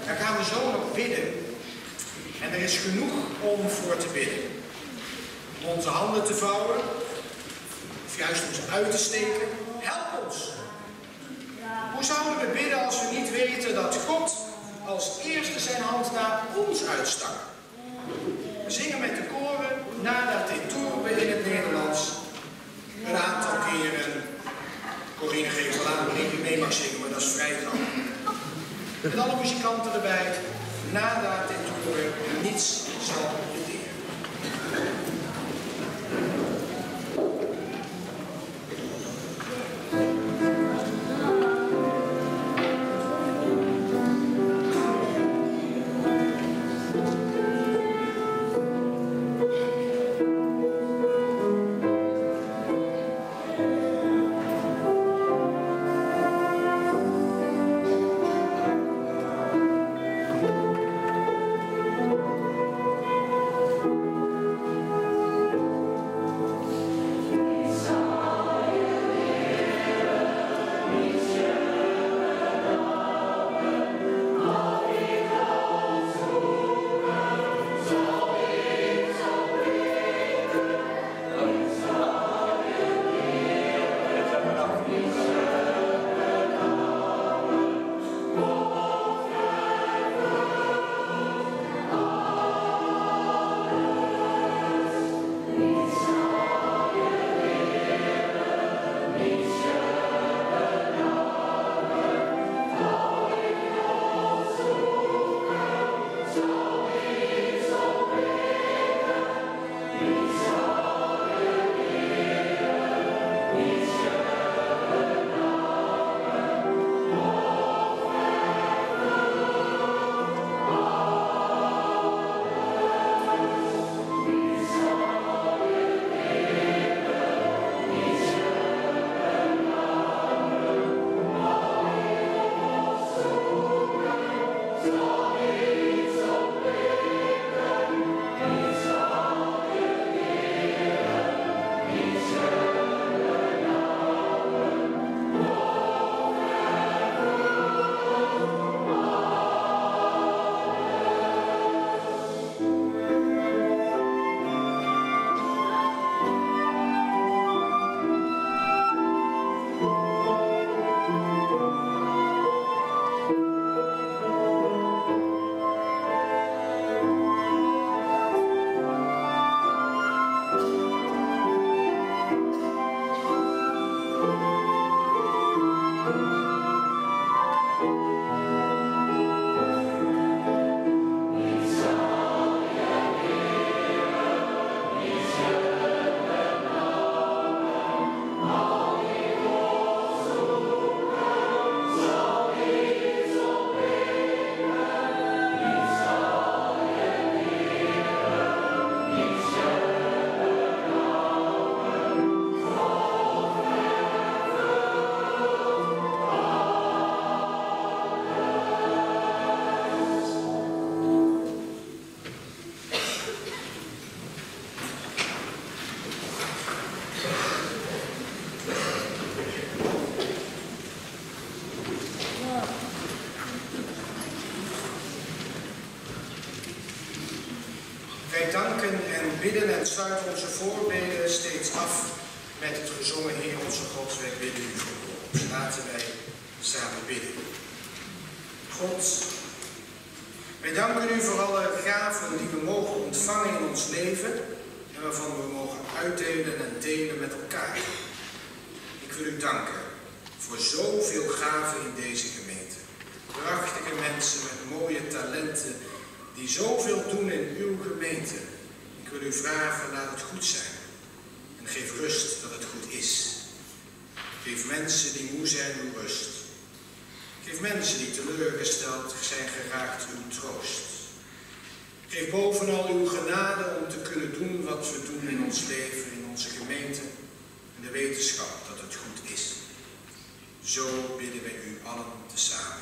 B: Daar gaan we zo nog bidden. En er is genoeg om voor te bidden. Om onze handen te vouwen, of juist om ze uit te steken. Help ons! Hoe zouden we bidden als we niet weten dat God als eerste zijn hand naar ons uitstak? We zingen met de koren Nada te turbe in het Nederlands een aantal keren. Corine geeft wel aan wanneer je mee mag zingen, maar dat is vrij dan. Met alle muzikanten erbij. Nada te turbe, niets zal bederen. Wij danken en bidden en sluiten onze voorbeden steeds af met het gezongen Heer onze God, wij bidden u voor ons. Laten wij samen bidden. God, wij danken u voor alle gaven die we mogen ontvangen in ons leven en waarvan we mogen uitdelen en delen met elkaar. Ik wil u danken voor zoveel gaven in deze gemeente. Prachtige mensen met mooie talenten die zoveel doen in uw gemeente. Ik wil u vragen, laat het goed zijn. En geef rust dat het goed is. Geef mensen die moe zijn uw rust. Geef mensen die teleurgesteld zijn geraakt uw troost. Geef bovenal uw genade om te kunnen doen wat we doen in ons leven, in onze gemeente. En de wetenschap dat het goed is. Zo bidden wij u allen tezamen.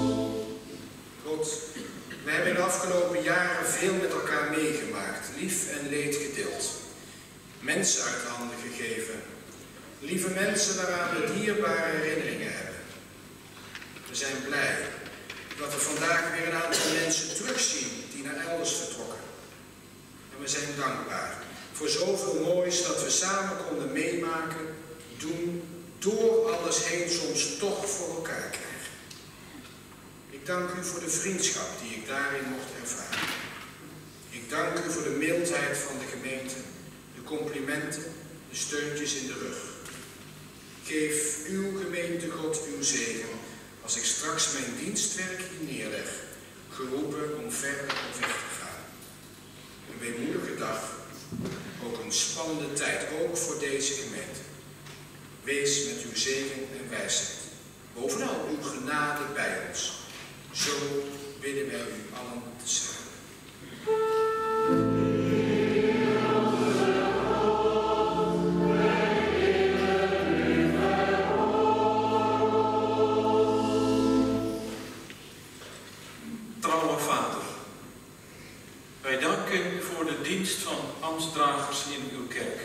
B: God, we hebben in de afgelopen jaren veel met elkaar meegemaakt, lief en leed gedeeld. Mensen uit handen gegeven. Lieve mensen waaraan we dierbare herinneringen hebben. We zijn blij dat we vandaag weer een aantal mensen terugzien die naar elders vertrokken. En we zijn dankbaar voor zoveel moois dat we samen konden meemaken, doen, door alles heen soms toch voor elkaar krijgen. Ik dank u voor de vriendschap die ik daarin mocht ervaren. Ik dank u voor de mildheid van de gemeente, de complimenten, de steuntjes in de rug. Geef uw gemeente God uw zegen als ik straks mijn dienstwerk hier neerleg, geroepen om verder op weg te gaan. Een weemoedige dag, ook een spannende tijd, ook voor deze gemeente. Wees met uw zegen en wijsheid. Bovenal uw genade bij ons. Zo bidden wij u allen tezamen.
D: Trouwe Vader, wij danken voor de dienst van ambtsdragers in uw kerk.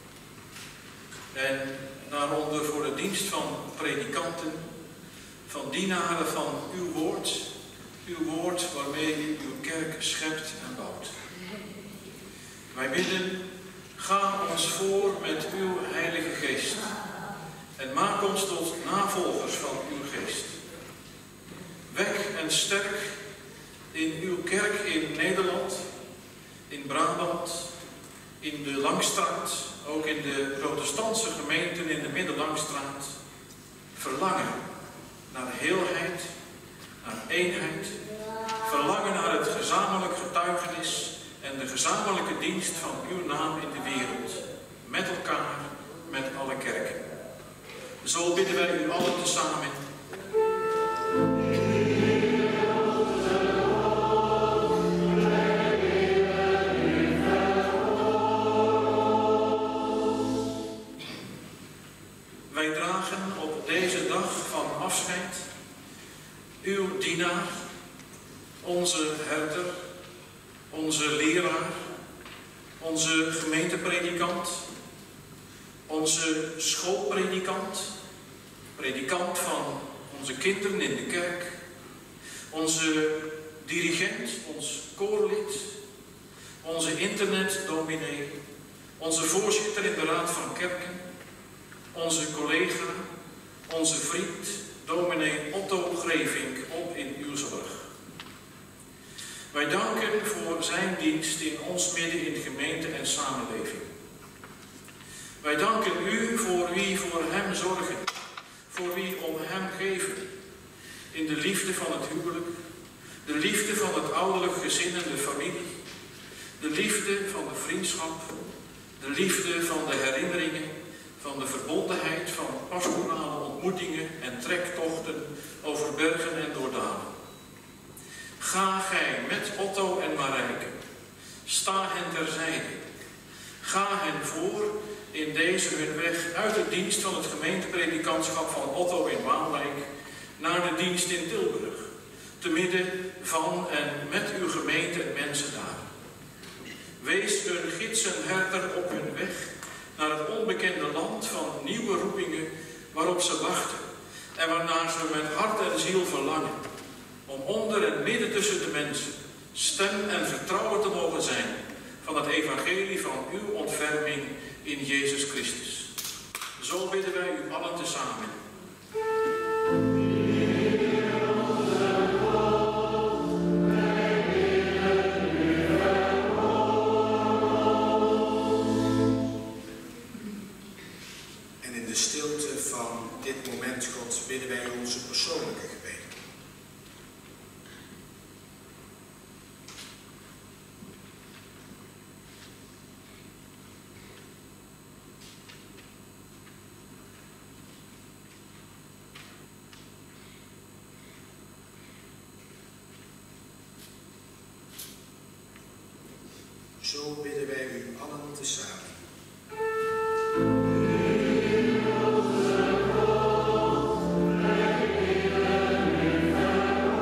D: En daaronder voor de dienst van predikanten, van dienaren van uw woord, uw woord waarmee u uw kerk schept en bouwt. Wij bidden, ga ons voor met uw Heilige Geest en maak ons tot navolgers van uw geest. Wek en sterk in uw kerk in Nederland, in Brabant, in de Langstraat, ook in de protestantse gemeenten in de Middenlangstraat, verlangen naar heelheid, naar eenheid, verlangen naar het gezamenlijk getuigenis en de gezamenlijke dienst van uw naam in de wereld, met elkaar, met alle kerken. Zo bidden wij u allen tezamen. Wij dragen op deze dag van afscheid uw dienaar, onze herder, onze leraar, onze gemeentepredikant, onze schoolpredikant, predikant van onze kinderen in de kerk, onze dirigent, ons koorlid, onze internetdominee, onze voorzitter in de Raad van Kerken, onze collega, onze vriend, dominee Otto Grevink, op in uw zorg. Wij danken voor zijn dienst in ons midden in gemeente en samenleving. Wij danken u voor wie voor hem zorgen, voor wie om hem geven, in de liefde van het huwelijk, de liefde van het ouderlijk gezin en de familie, de liefde van de vriendschap, de liefde van de herinneringen, van de verbondenheid van pastorale ontmoetingen en trektochten over bergen en door dalen. Ga gij met Otto en Marijke, sta hen terzijde, ga hen voor in deze hun weg uit de dienst van het gemeentepredikantschap van Otto in Waalwijk naar de dienst in Tilburg, te midden van en met uw gemeente en mensen daar. Wees hun gids en herder op hun weg naar het onbekende land van nieuwe roepingen waarop ze wachten en waarnaar ze met hart en ziel verlangen, om onder en midden tussen de mensen stem en vertrouwen te mogen zijn van het evangelie van uw ontferming in Jezus Christus. Zo bidden wij u allen tezamen.
B: En in de stilte van dit moment, God, bidden wij onze persoonlijke gebeden. Zo bidden wij u allen tezamen.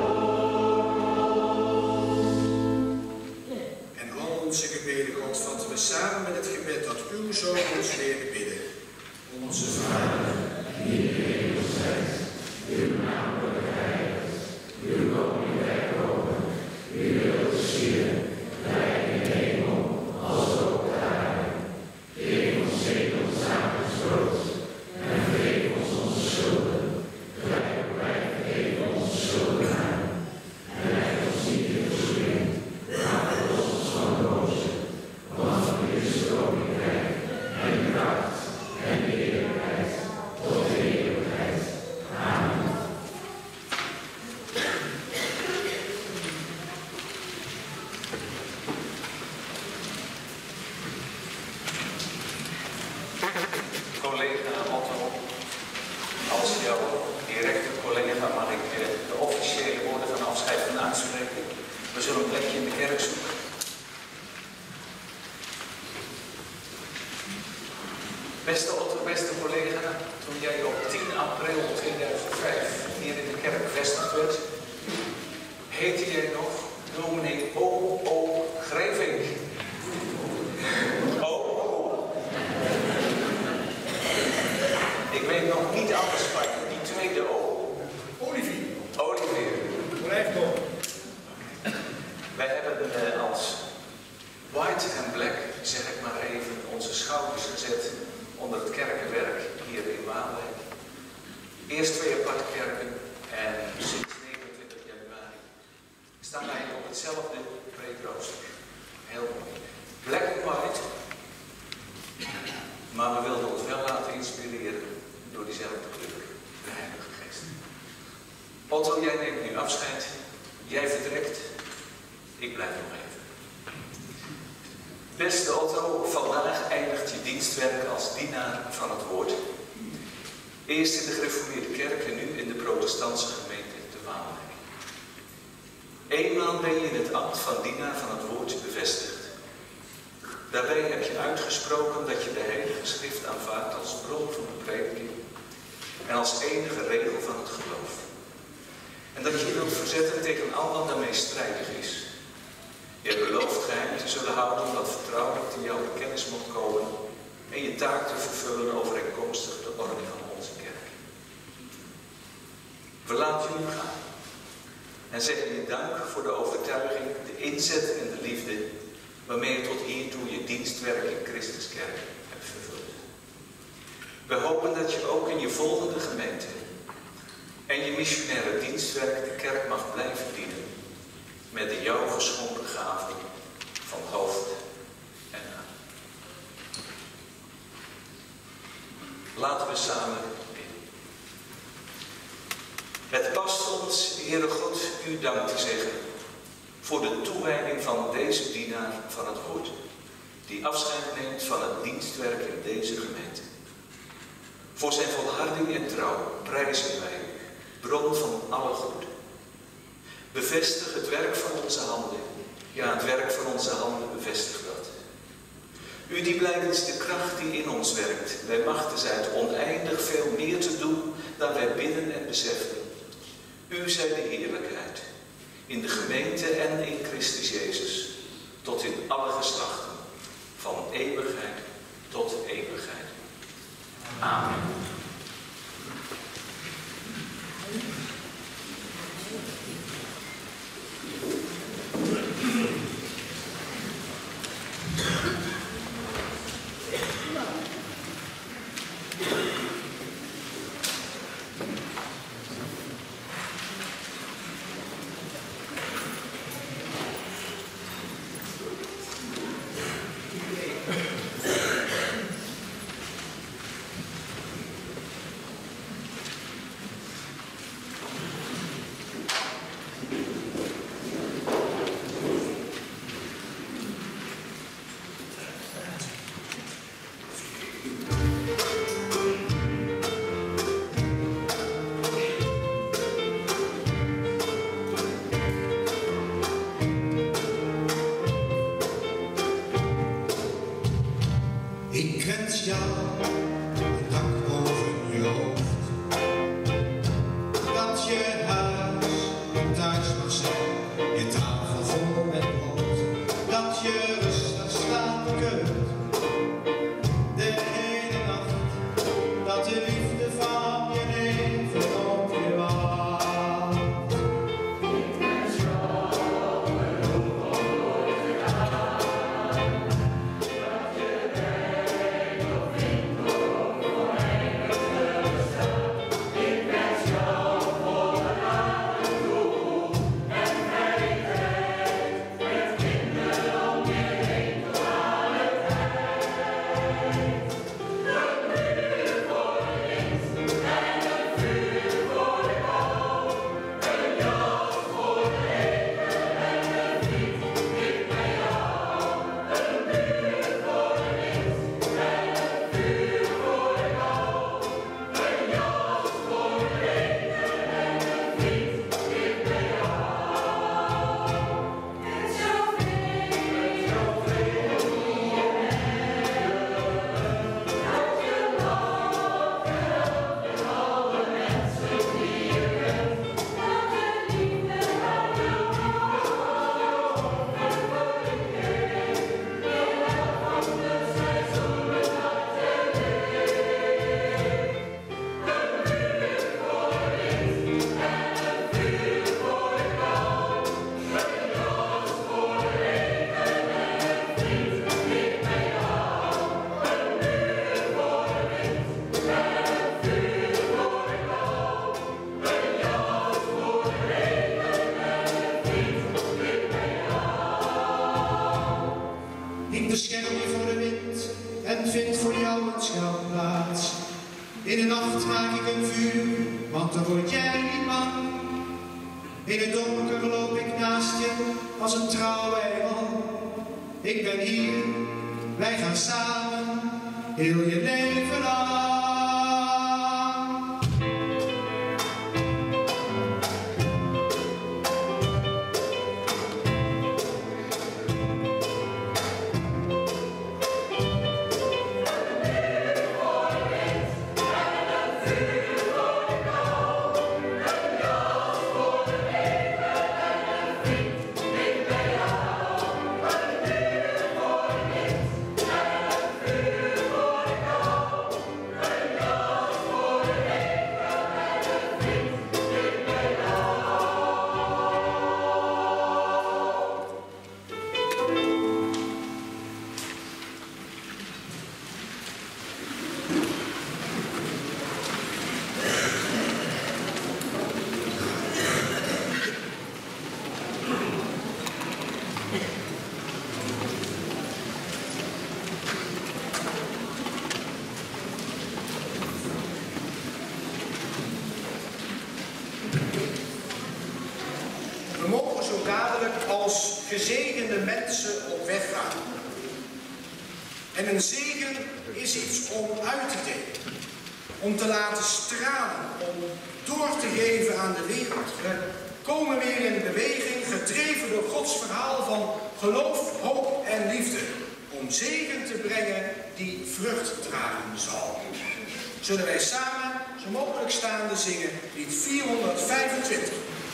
B: En al onze gebeden, God, vatten we samen met het gebed dat uw Zoon ons leren bidden. Onze Vader, die in de hemel zijt, uw naam wordt geheiligd, uw koninkrijk komen, uw wil geschieden, gelijk in de hemel, als ook op de aarde. Geef ons heden ons dagelijks brood, en vergeef ons onze schulden, gelijk ook wij vergeven onze schuldenaren. En leid ons niet in verzoeking, maar verlos ons van de boze, want van u is het koninkrijk, en de kracht, en de heerlijkheid, tot de eeuwigheid. Amen.
S: Collega Otto, als jouw directe collega mag ik de officiële woorden van afscheid van uitspreken. We zullen een plekje in de kerk zoeken. Beste Otto, beste collega, toen jij op tien april tweeduizend vijf hier in de kerk gevestigd werd, heette jij nog dominee O. O. Grevink. O. O. Ik weet nog niet anders van die tweede O. Olivier. Olivier. Blijf nog. Wij hebben uh, als White and Black, zeg ik maar even, onze schouders gezet onder het kerkenwerk hier in Waalwijk. Eerst twee aparte kerken en sinds negenentwintig januari staan wij op hetzelfde preekrooster. Heel mooi. Black and white, maar we wilden ons wel laten inspireren door diezelfde kleur, de Heilige Geest. Otto, jij neemt nu afscheid, jij vertrekt, ik blijf nog even. Beste Otto, vandaag eindigt je dienstwerk als dienaar van het woord. Eerst in de gereformeerde kerk en nu in de protestantse gemeente te Waalwijk. Eenmaal ben je in het ambt van dienaar van het woord bevestigd. Daarbij heb je uitgesproken dat je de Heilige Schrift aanvaardt als bron van de prediking en als enige regel van het geloof. En dat je je wilt verzetten tegen al wat daarmee strijdig is. Je hebt beloofd geheim te zullen houden wat vertrouwelijk te jouw kennis mocht komen en je taak te vervullen overeenkomstig de orde van onze kerk. We laten je nu gaan en zeggen je dank voor de overtuiging, de inzet en de liefde waarmee je tot hiertoe je dienstwerk in Christus Kerk hebt vervuld. We hopen dat je ook in je volgende gemeente en je missionaire dienstwerk de kerk mag blijven dienen met de jou geschonken gaven van hoofd en naam. Laten we samen bidden. Het past ons, Heere God, u dank te zeggen voor de toewijding van deze dienaar van het woord, die afscheid neemt van het dienstwerk in deze gemeente. Voor zijn volharding en trouw prijzen wij u, bron van alle goede. Bevestig het werk van onze handen. Ja, het werk van onze handen bevestigt dat. U die blijkens de kracht die in ons werkt, bij machten zijt oneindig veel meer te doen dan wij bidden en beseffen. U zij de heerlijkheid, in de gemeente en in Christus Jezus, tot in alle geslachten, van eeuwigheid tot eeuwigheid. Amen.
T: Je tafel vol met brood, dat je rustig staat kunt. je voor de wind en vind voor jou een schuilplaats. In de nacht maak ik een vuur, want dan word jij niet bang. In het donker loop ik naast je als een trouwe engel. Ik ben hier, wij gaan samen, heel je leven lang.
B: We mogen zo dadelijk als gezegende mensen op weg gaan. En een zegen is iets om uit te delen. Om te laten stralen, om door te geven aan de wereld. We komen weer in beweging, gedreven door Gods verhaal van geloof, hoop en liefde. Om zegen te brengen die vrucht dragen zal. Zullen wij samen, zo mogelijk staande, zingen lied vierhonderdvijfentwintig.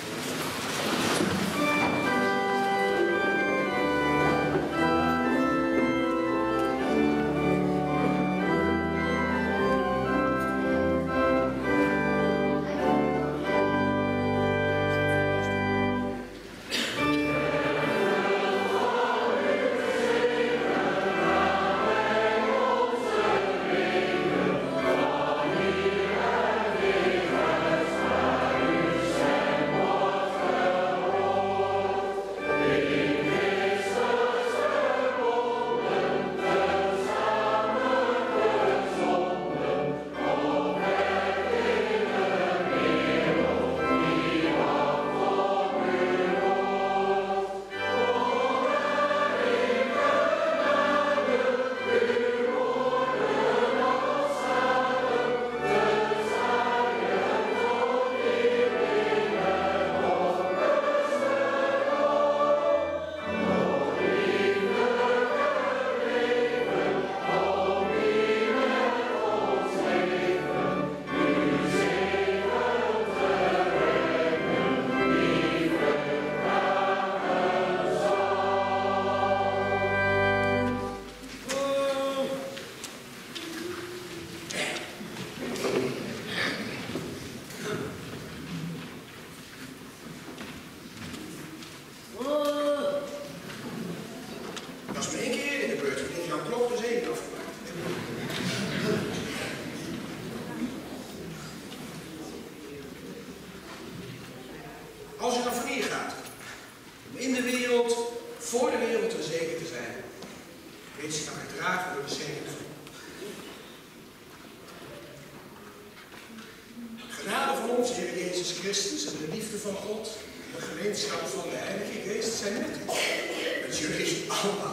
B: Als u naar vanneer gaat, om in de wereld, voor de wereld een zegen te zijn, weet je dan gedragen door de zegen van genade van onze Heer Jezus Christus en de liefde van God en de gemeenschap van de Heilige Geest zijn met u. Met jullie allemaal.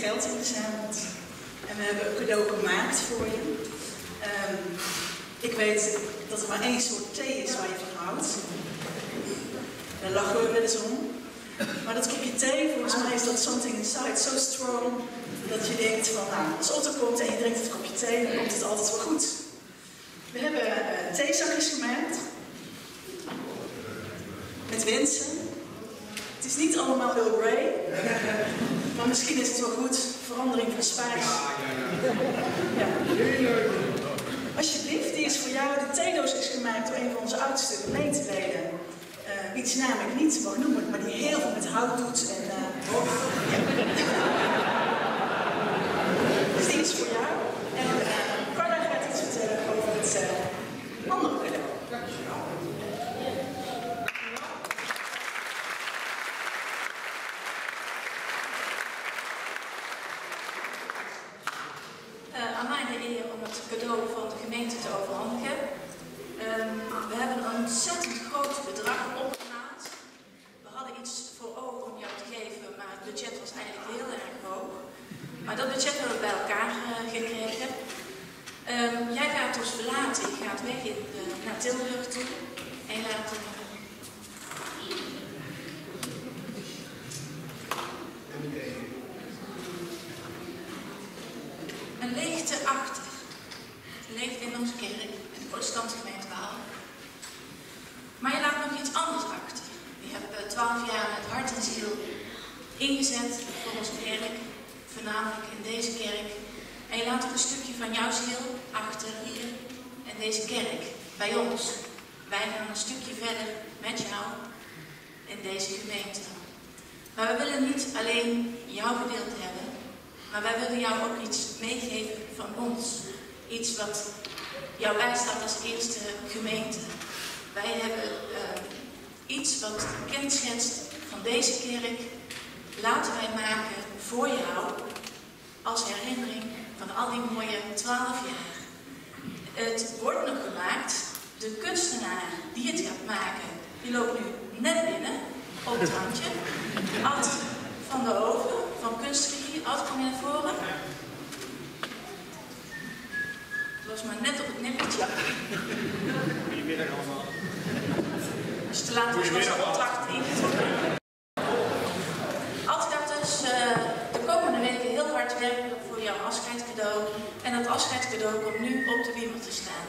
U: geld ingezameld. En we hebben een cadeau gemaakt voor je. Um, ik weet dat er maar één soort thee is waar je van houdt. Daar lachen we wel eens om. Maar dat kopje thee, volgens mij is dat something inside so strong, dat je denkt van, nou, als Otto komt en je drinkt het kopje thee, dan komt het altijd wel goed. We hebben uh, theezakjes gemaakt. Met wensen. Het is niet allemaal Earl Grey. Maar misschien is het wel goed. Verandering van spijs. Ja. Alsjeblieft, die is voor jou. De theedoos is gemaakt door een van onze oudste gemeenteleden. Uh, wie zijn naam ik niet mag noemen, maar die heel veel met hout doet. En, uh, ja. Dus die is voor jou. En uh, Carla gaat iets vertellen over het uh, andere cadeau.
A: Uh, aan mij de eer om het cadeau van de gemeente te overhandigen. Um, we hebben een ontzettend groot bedrag opgemaakt. We hadden iets voor ogen om jou te geven, maar het budget was eigenlijk heel erg hoog. Maar dat budget hebben we bij elkaar uh, gekregen. Um, jij gaat ons verlaten, je gaat weg in de, naar Tilburg toe. En je laat hem... Een leegte achter. Een leegte in onze kerk, in de protestantse gemeente Waal. Maar je laat nog iets anders achter. Die hebben we twaalf jaar met hart en ziel ingezet voor onze kerk, voornamelijk in deze kerk. En je laat ook een stukje van jouw ziel achter hier in deze kerk, bij ons. Wij gaan een stukje verder met jou in deze gemeente. Maar we willen niet alleen jouw gedeelte hebben, maar wij willen jou ook iets meegeven van ons. Iets wat jou bijstaat als eerste gemeente. Wij hebben uh, iets wat kenschetst van deze kerk. Laten wij maken voor jou als herinnering van al die mooie twaalf jaar. Het wordt nog gemaakt. De kunstenaar die het gaat maken, die loopt nu net binnen op het randje. Ad van de Hoven van Kunstregie. Ad, kom je naar voren? Het was maar net op het nippertje.
B: Goedemiddag allemaal.
A: Als je te laat was, was het contract ingetrokken. Ad gaat dus uh, de komende weken heel hard werken voor jouw afscheidscadeau. En dat afscheidscadeau komt nu op de wiemel te staan.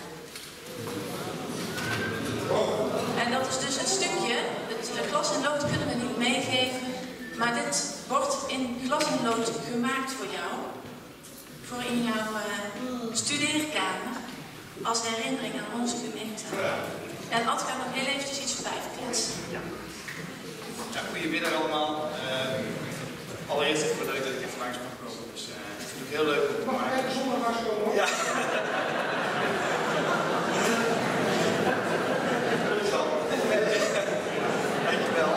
A: En dat is dus het stukje, het glas en lood kunnen we niet meegeven. Maar dit wordt in glas en lood gemaakt voor jou. Voor in jouw uh, studeerkamer. Als herinnering aan onze gemeente. En Ad gaat nog heel eventjes iets voorbij verkletsen.
V: Ja. Ja, goedemiddag allemaal. Uh, allereerst even leuk dat ik even langs mag komen. Dus uh, ik vind het ook heel leuk om te maken. Mag ik even zonder langs komen? Ja. Dankjewel.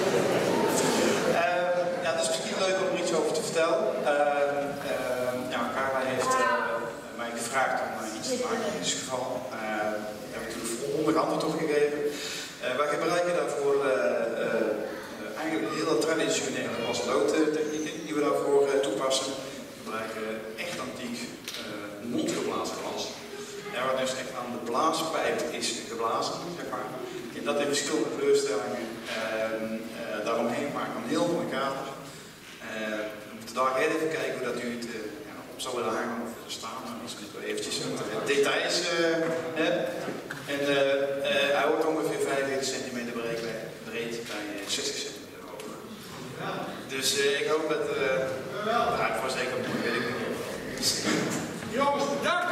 V: Uh, ja, het is misschien leuk om er iets over te vertellen. Uh, uh, ja, Carla heeft uh, mij gevraagd om uh, iets te maken in dit geval. Uh, daar heb ik natuurlijk volmondig antwoord op gegeven. Uh, wij gebruiken daarvoor uh, uh, eigenlijk hele traditionele glas-loodtechnieken die we daarvoor uh, toepassen. We gebruiken echt antiek uh, mondgeblazen glas. Ja, wat dus echt aan de blaaspijp is geblazen, zeg maar. En dat in verschillende kleurstellingen. Uh, uh, daaromheen maken we een heel mooi kader. Uh, we moeten daar even kijken hoe dat u het uh, ja, op zou willen hangen of willen staan. Maar dat is wel eventjes wat details. Uh, uh, en uh, uh, hij wordt ongeveer vijfenveertig centimeter breed, breed bij zestig centimeter hoog. Dus uh, ik hoop dat uh, ja, het was zeker mooi, weet ik niet.
B: Jongens, bedankt!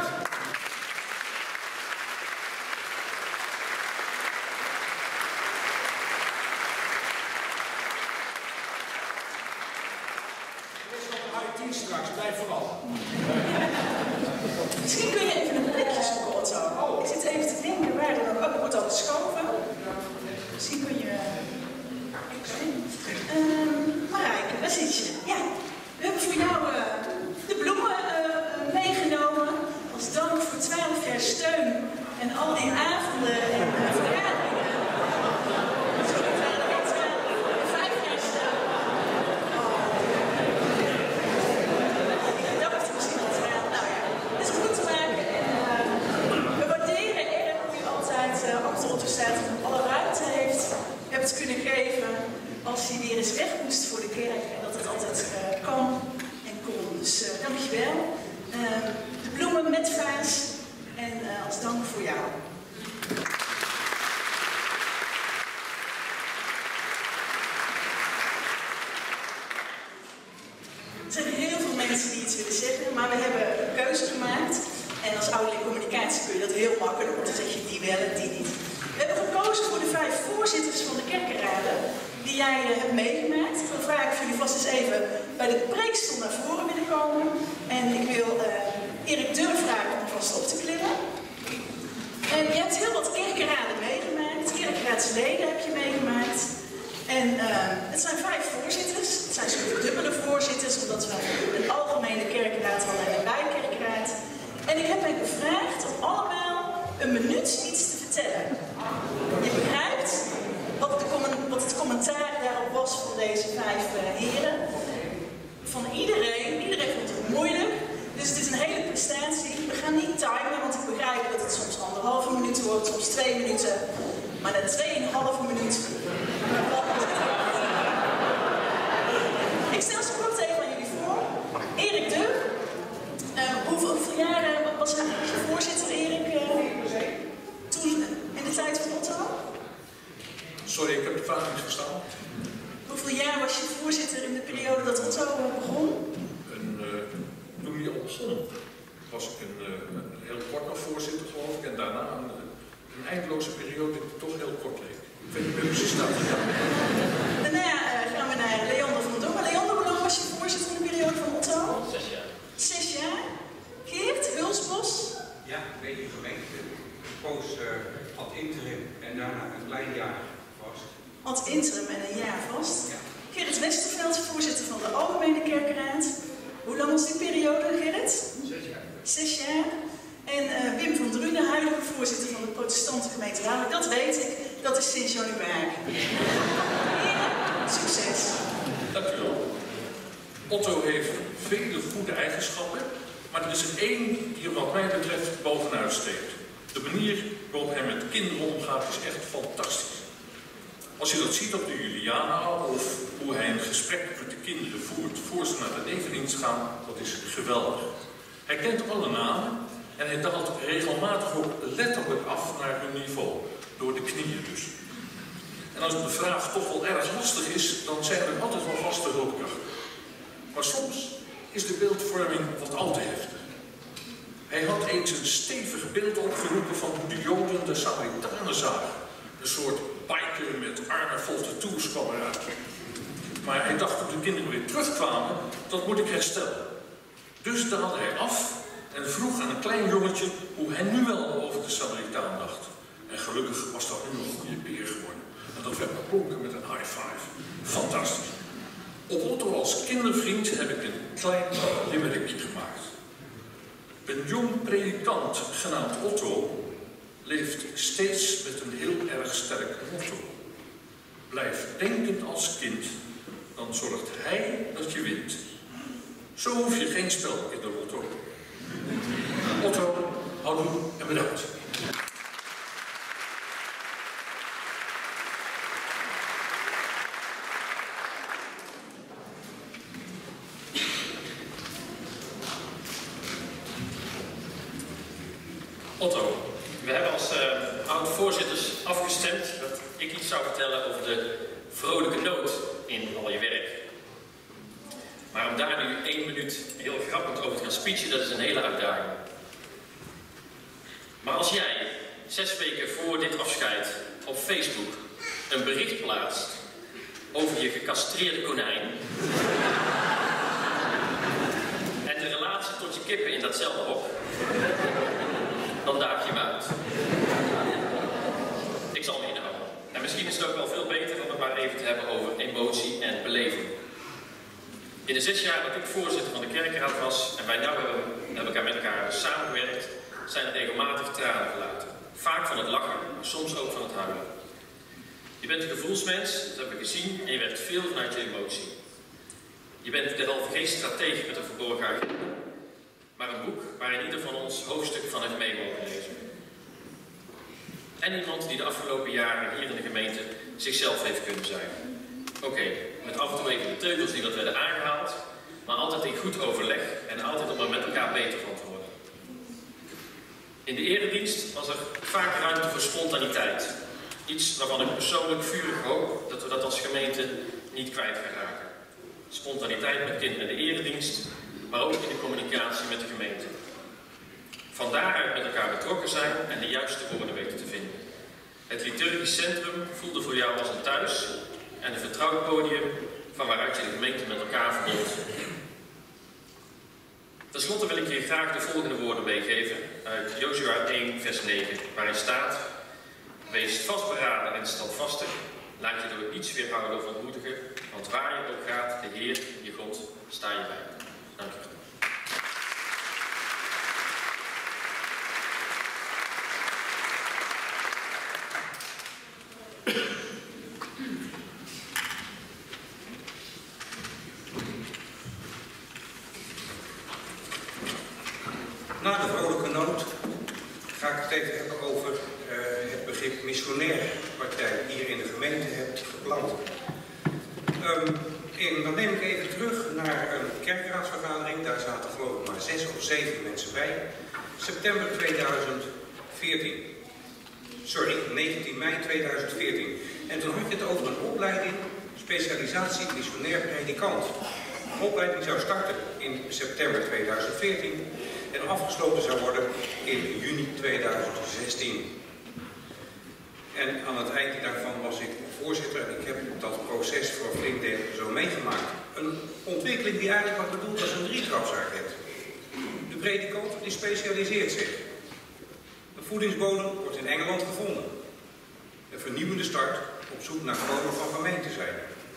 B: Straks, blijf vooral.
U: Misschien kun je even een blikje zoeken, Otto. Ik zit even te denken waar er nog... Oh, er wordt al geschoven. Misschien kun je... Uh, Marijke, waar zit je? Ja, we hebben voor jou uh, de bloemen uh, meegenomen. Als dank voor twaalf jaar steun. En al die avonden en uh, vergaderingen. Vijf jaar steun. staat en alle ruimte heeft, hebt kunnen geven als hij weer eens weg moest voor de kerk. En dat het altijd uh, kan en kon. Dus uh, dankjewel. Uh, de bloemen met vaas en uh, als dank voor jou. Er zijn heel veel mensen die iets willen zeggen, maar we hebben een keuze gemaakt. En als ouderlijk communicatie kun je dat heel makkelijk, want dan zeg je die wel en die niet. We hebben gekozen voor de vijf voorzitters van de kerkenraden die jij uh, hebt meegemaakt. Dan vraag ik jullie vast eens even bij de preekstoel naar voren willen komen. En ik wil uh, Erik Durf vragen om vast op te klimmen. En je hebt heel wat kerkenraden meegemaakt, kerkenraadsleden heb je meegemaakt. En uh, het zijn vijf voorzitters, het zijn soort dubbele voorzitters, omdat we een algemene kerkenraad hadden en een bijkerkenraad. En ik heb hen gevraagd om allemaal een minuut iets te vertellen. Je begrijpt wat, de, wat het commentaar daarop was van deze vijf uh, heren. Van iedereen, iedereen vond het moeilijk. Dus het is een hele prestatie. We gaan niet timen, want ik begrijp dat het soms anderhalve minuut wordt, soms twee minuten. Maar na tweeënhalve minuut. Ik stel ze kort even aan jullie voor. Erik Durf. Uh, hoeveel, hoeveel jaar uh, was hij voorzitter, Erik? Uh, toen in de tijd van Otto?
B: Sorry, ik heb de vraag niet verstaan.
U: Hoeveel jaar was je voorzitter in de periode dat Otto uh, begon?
B: Een, uh, toen hij al begon, was ik een, uh, een heel kort nog voorzitter, geloof ik. En daarna een, een eindeloze periode die toch heel kort leek. Ik weet niet meer precies dat. Ja.
U: Daarna uh, gaan we naar Leander van Dongen. Leander, hoe lang was je voorzitter in de periode van Otto?
C: Zes jaar.
U: Zes jaar. Geert Hulsbos?
C: Ja, een beetje gemeente. Een poos uh, ad interim en daarna een klein jaar vast.
U: Ad interim en een jaar vast.
C: Ja.
U: Gerrit Westerveld, voorzitter van de Algemene Kerkenraad. Hoe lang was die periode, Gerrit?
C: Zes jaar.
U: Zes jaar. En uh, Wim van Drunen, huidige voorzitter van de protestante gemeente Haarlem. Dat weet ik, dat is sinds januari. Heren, succes.
B: Dank u wel. Otto heeft vele goede eigenschappen, maar er is er één die er wat mij betreft bovenuit steekt. De manier waarop hij met kinderen omgaat is echt fantastisch. Als je dat ziet op de Juliana of hoe hij een gesprek met de kinderen voert voor ze naar de nevendienst gaan, dat is geweldig. Hij kent alle namen en hij daalt regelmatig ook letterlijk af naar hun niveau, door de knieën dus. En als de vraag toch wel erg lastig is, dan zijn er altijd wel vaste hulpkrachten. Maar soms is de beeldvorming wat al te heftig. Hij had eens een stevig beeld opgeroepen van hoe de Joden de Samaritanen zagen. Een soort biker met armen vol tattoos kwam eruit. Maar hij dacht toen de kinderen weer terugkwamen, dat moet ik herstellen. Dus daalde hij af en vroeg aan een klein jongetje hoe hij nu wel over de Samaritaan dacht. En gelukkig was dat nu een goede peer geworden. En dat werd beklonken met een high five. Fantastisch. Op Otto als kindervriend heb ik een klein limerickje gemaakt. Een jong predikant genaamd Otto leeft steeds met een heel erg sterk motto. Blijf denkend als kind, dan zorgt hij dat je wint. Zo hoef je geen spel in de lotto. Otto, houdoe en bedankt.
C: Otto, we hebben als uh, oud-voorzitters afgestemd dat ik iets zou vertellen over de vrolijke noot in al je werk. Maar om daar nu één minuut heel grappig over te gaan speechen, dat is een hele uitdaging. Maar als jij zes weken voor dit afscheid op Facebook een bericht plaatst over je gecastreerde konijn en de relatie tot je kippen in datzelfde hok, dan daag je hem uit. Ik zal me inhouden. En misschien is het ook wel veel beter om het maar even te hebben over emotie en beleving. In de zes jaar dat ik voorzitter van de kerkenraad was en wij nu hebben, hebben elkaar met elkaar samengewerkt, zijn er regelmatig tranen gelaten. Vaak van het lachen, maar soms ook van het huilen. Je bent een gevoelsmens, dat heb ik gezien, en je werkt veel vanuit je emotie. Je bent de halve geest stratege met een verborgen agenda. Maar een boek waarin ieder van ons hoofdstuk van heeft mee mogen lezen. en iemand die de afgelopen jaren hier in de gemeente zichzelf heeft kunnen zijn. Oké, okay, met af en toe even de teugels die wat werden aangehaald, maar altijd in goed overleg en altijd om er met elkaar beter van te worden. In de eredienst was er vaak ruimte voor spontaniteit. Iets waarvan ik persoonlijk vurig hoop dat we dat als gemeente niet kwijt gaan raken. Spontaniteit met kinderen in de eredienst, maar ook in de communicatie met de gemeente. Van daaruit met elkaar betrokken zijn en de juiste woorden weten te vinden. Het liturgisch centrum voelde voor jou als een thuis en een vertrouwd podium van waaruit je de gemeente met elkaar verbond. Ten slotte wil ik je graag de volgende woorden meegeven uit Jozua één vers negen, waarin staat: wees vastberaden en standvastig, laat je door niets weerhouden of ontmoedigen, want waar je ook gaat, de Heer, je God, sta je bij. Dank je wel.
J: Na de vrolijke noot ga ik het even hebben over uh, het begrip missionair, wat jij hier in de gemeente hebt gepland. Um, en dan neem ik even terug naar een kerkraadsvergadering, daar zaten geloof ik maar zes of zeven mensen bij. September tweeduizend veertien. Sorry, negentien mei tweeduizend veertien. En toen had je het over een opleiding, specialisatie missionair predikant. De opleiding zou starten in september tweeduizend veertien en afgesloten zou worden in juni tweeduizend zestien. En aan het einde daarvan was ik voorzitter en ik heb dat proces voor flink deel zo meegemaakt. Een ontwikkeling die eigenlijk wat bedoeld als een drietrapsraket. De predikant die specialiseert zich. Een voedingsbodem wordt in Engeland gevonden. Een vernieuwende start op zoek naar vormen van gemeente zijn.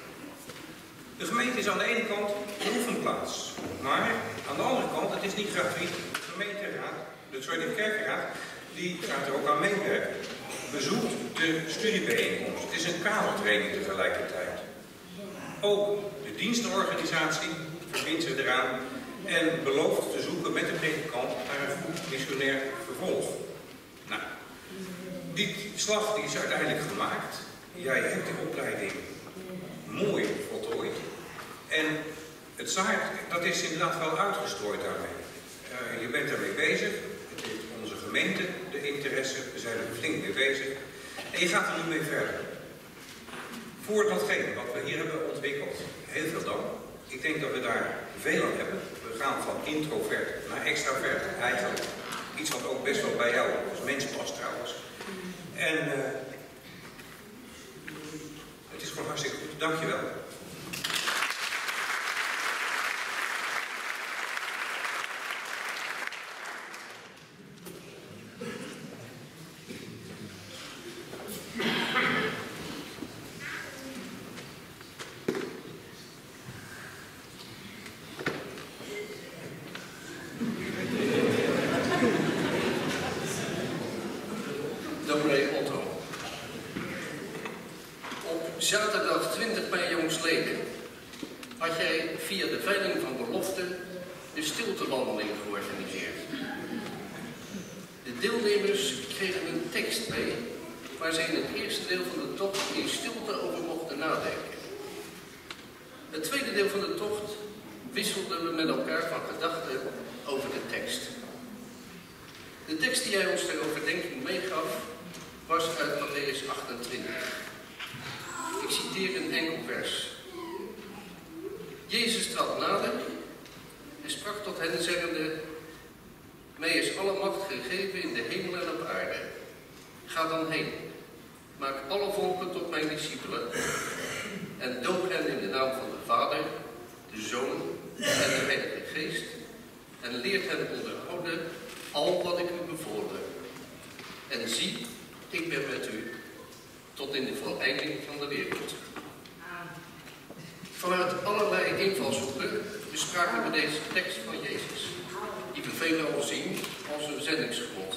J: De gemeente is aan de ene kant een oefenplaats, maar aan de andere kant, het is niet gratuit. De gemeenteraad, de, sorry, de kerkraad, die gaat er ook aan meewerken. Bezoekt de studiebijeenkomst. Het is een kadertraining tegelijkertijd. Ook de dienstenorganisatie verbindt zich eraan en belooft te zoeken met de predikant naar een goed missionair vervolg. Nou, die slag die is uiteindelijk gemaakt. Jij hebt de opleiding mooi voltooid. En het zaad, dat is inderdaad wel uitgestrooid daarmee. Uh, je bent daarmee bezig. Het heeft onze gemeente de interesse. We zijn er flink mee bezig. En je gaat er nu mee verder. Voor datgene wat we hier hebben ontwikkeld, heel veel dank. Ik denk dat we daar veel aan hebben. We gaan van introvert naar extravert eigenlijk. Iets wat ook best wel bij jou als mens past trouwens. En uh, het is gewoon hartstikke goed. Dank je wel.
K: Dominee Otto. Op zaterdag twintig mei jongsleden had jij via de veiling van belofte de stiltewandeling georganiseerd. De deelnemers kregen een tekst mee waar ze in het eerste deel van de tocht in stilte over mochten nadenken. Het tweede deel van de tocht wisselden we met elkaar van gedachten over de tekst. De tekst die jij ons ter overdenking meegaf was uit Matthäus achtentwintig. Ik citeer een enkel vers. Jezus trad nader en sprak tot hen zeggende: mij is alle macht gegeven in de hemel en op aarde. Ga dan heen, maak alle volken tot mijn discipelen en doop hen in de naam van de Vader, de Zoon en de Heilige Geest en leert hen onderhouden al wat ik u bevolen. En zie, ik ben met u tot in de voleinding van de wereld. Vanuit allerlei invalshoeken bespraken we deze tekst van Jezus, die we velen al zien als een zendingsgebod.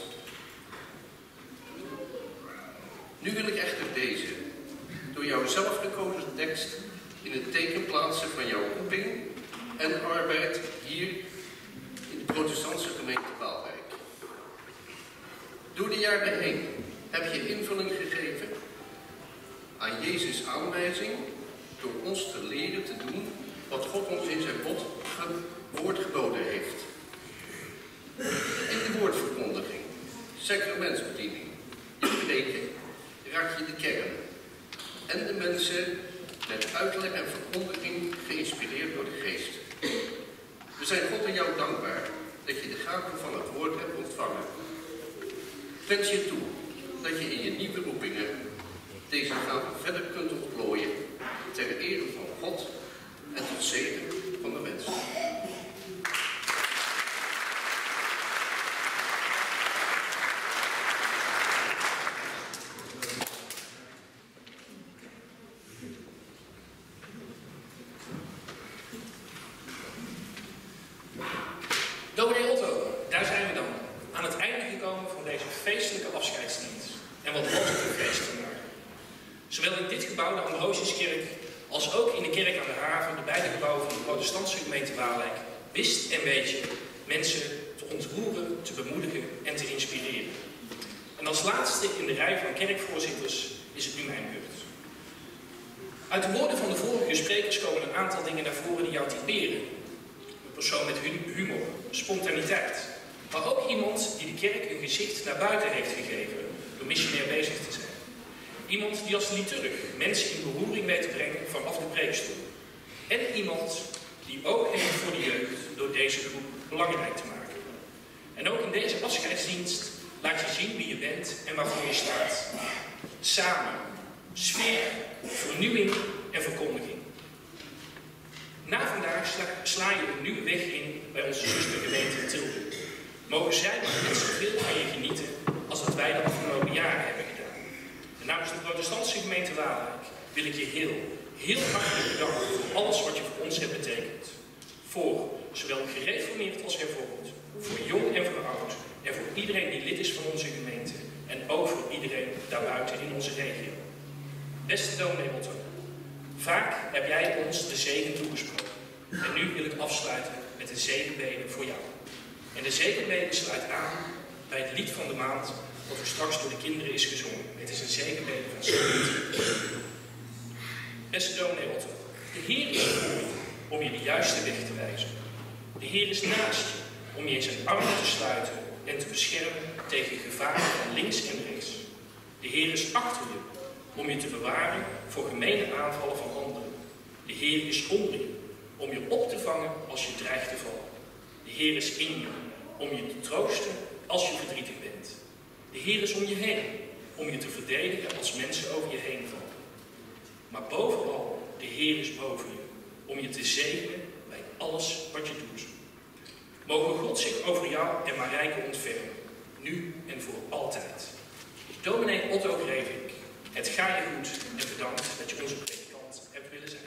K: Nu wil ik echter deze, door jouw zelf gekozen tekst, in het teken plaatsen van jouw roeping en arbeid hier in de protestantse gemeente Waalwijk. Door de jaren heen heb je invulling gegeven aan Jezus' aanwijzing door ons te leren te doen wat God ons in zijn bod, woord geboden heeft. In de woordverkondiging, sacramentsbediening, in preken, raak je de kern en de mensen met uitleg en verkondiging geïnspireerd door de geest. We zijn God en jou dankbaar dat je de gave van het woord hebt ontvangen. Wens je toe dat je in je nieuwe roepingen deze gave verder kunt ontplooien ter ere van God en tot zegen van de mensen.
G: Dominee Otto, daar zijn we dan. Aan het einde gekomen van deze feestelijke afscheidsdienst. En wat was het een feest vandaag. Zowel in dit gebouw, de Ambrosiuskerk, als ook in de kerk aan de haven, de beide gebouwen van de protestantse gemeente Waalwijk, wist en weet je mensen te ontroeren, te bemoedigen en te inspireren. En als laatste in de rij van kerkvoorzitters is het nu mijn beurt. Uit de woorden van de vorige sprekers komen een aantal dingen naar voren die jou typeren. Een persoon met humor, spontaniteit, maar ook iemand die de kerk een gezicht naar buiten heeft gegeven door missionair bezig te zijn. Iemand die als liturg mensen in beroering weet te brengen vanaf de preekstoel. En iemand die ook heeft voor de jeugd door deze groep belangrijk te maken. En ook in deze afscheidsdienst laat je zien wie je bent en waarvoor je staat. Samen, sfeer, vernieuwing en verkondiging. Na vandaag sla, sla je een nieuwe weg in bij onze zustergemeente in Tilburg. Mogen zij maar net zoveel van je genieten als dat wij de afgelopen jaren hebben gedaan. En namens de protestantse gemeente Waalwijk wil ik je heel, heel hartelijk bedanken voor alles wat je voor ons hebt betekend. Voor zowel gereformeerd als hervormd, voor jong en voor oud, en voor iedereen die lid is van onze gemeente, en ook voor iedereen daarbuiten in onze regio. Beste dominee Otto, vaak heb jij ons de zegen toegesproken. En nu wil ik afsluiten met een zegenbede voor jou. En de zegenbede sluit aan bij het lied van de maand dat er straks door de kinderen is gezongen. Het is een zegenbede van Sint. Beste dominee Otto, de Heer is voor je om je de juiste weg te wijzen. De Heer is naast je om je in zijn armen te sluiten en te beschermen tegen gevaren van links en rechts. De Heer is achter je om je te bewaren voor gemene aanvallen van anderen. De Heer is onder je om je op te vangen als je dreigt te vallen. De Heer is in je om je te troosten als je verdrietig bent. De Heer is om je heen om je te verdedigen als mensen over je heen vallen. Maar bovenal, de Heer is boven je om je te zegenen bij alles wat je doet. Mogen God zich over jou en Marijke ontfermen, nu en voor altijd. Dominee Otto Grevink, het ga je goed en bedankt dat je onze predikant hebt willen zijn.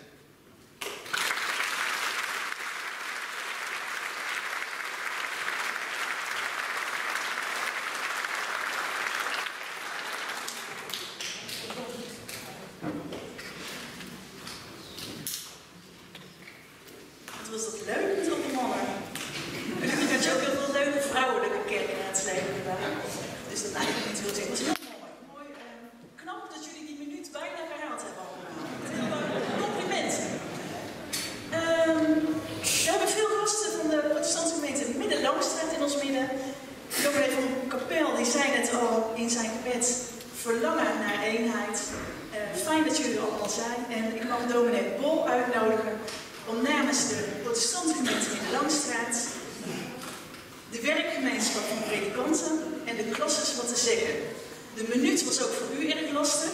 U: Wat was dat leuk met al die mannen. Ik had je ook heel veel leuke vrouwelijke kerken aan het slepen gedaan. Dus dat eigenlijk niet wil zeggen. Het was heel mooi. Mooi uh, knap dat jullie die minuut bijna gehaald hebben allemaal. Heel complimenten. Um, we hebben veel gasten van de protestantse gemeente Midden-Langstraat in ons midden. Dominee van Kapel, die zei net al in zijn gebed, verlangen naar eenheid. Uh, fijn dat jullie er allemaal zijn. En ik mag dominee Bol uitnodigen om namens de protestantse gemeente Midden-Langstraat, de werkgemeenschap van predikanten en de klasses wat te zeggen. De minuut was ook voor u erg lastig.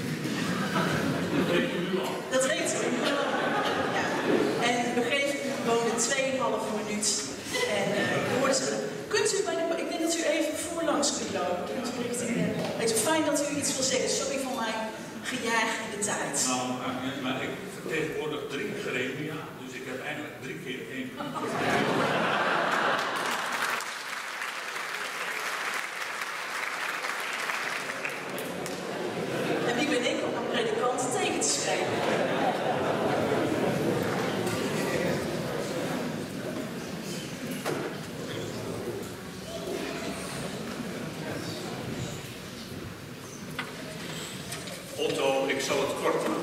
U: Dat weet u. Ja. En we geven u gewoon een twee komma vijf minuut. En uh, hoort ze. Kunt u bij de, ik denk dat u even voorlangs kunt lopen. Kunt u richting, uh, het is fijn dat u iets wil zeggen. Sorry voor mijn gejaag in de tijd.
M: Nou, maar ik vertegenwoordig drie gremia, dus ik heb eigenlijk drie keer één minuut.
U: En wie ben ik om een predikant tegen te schrijven?
M: zal het kort doen.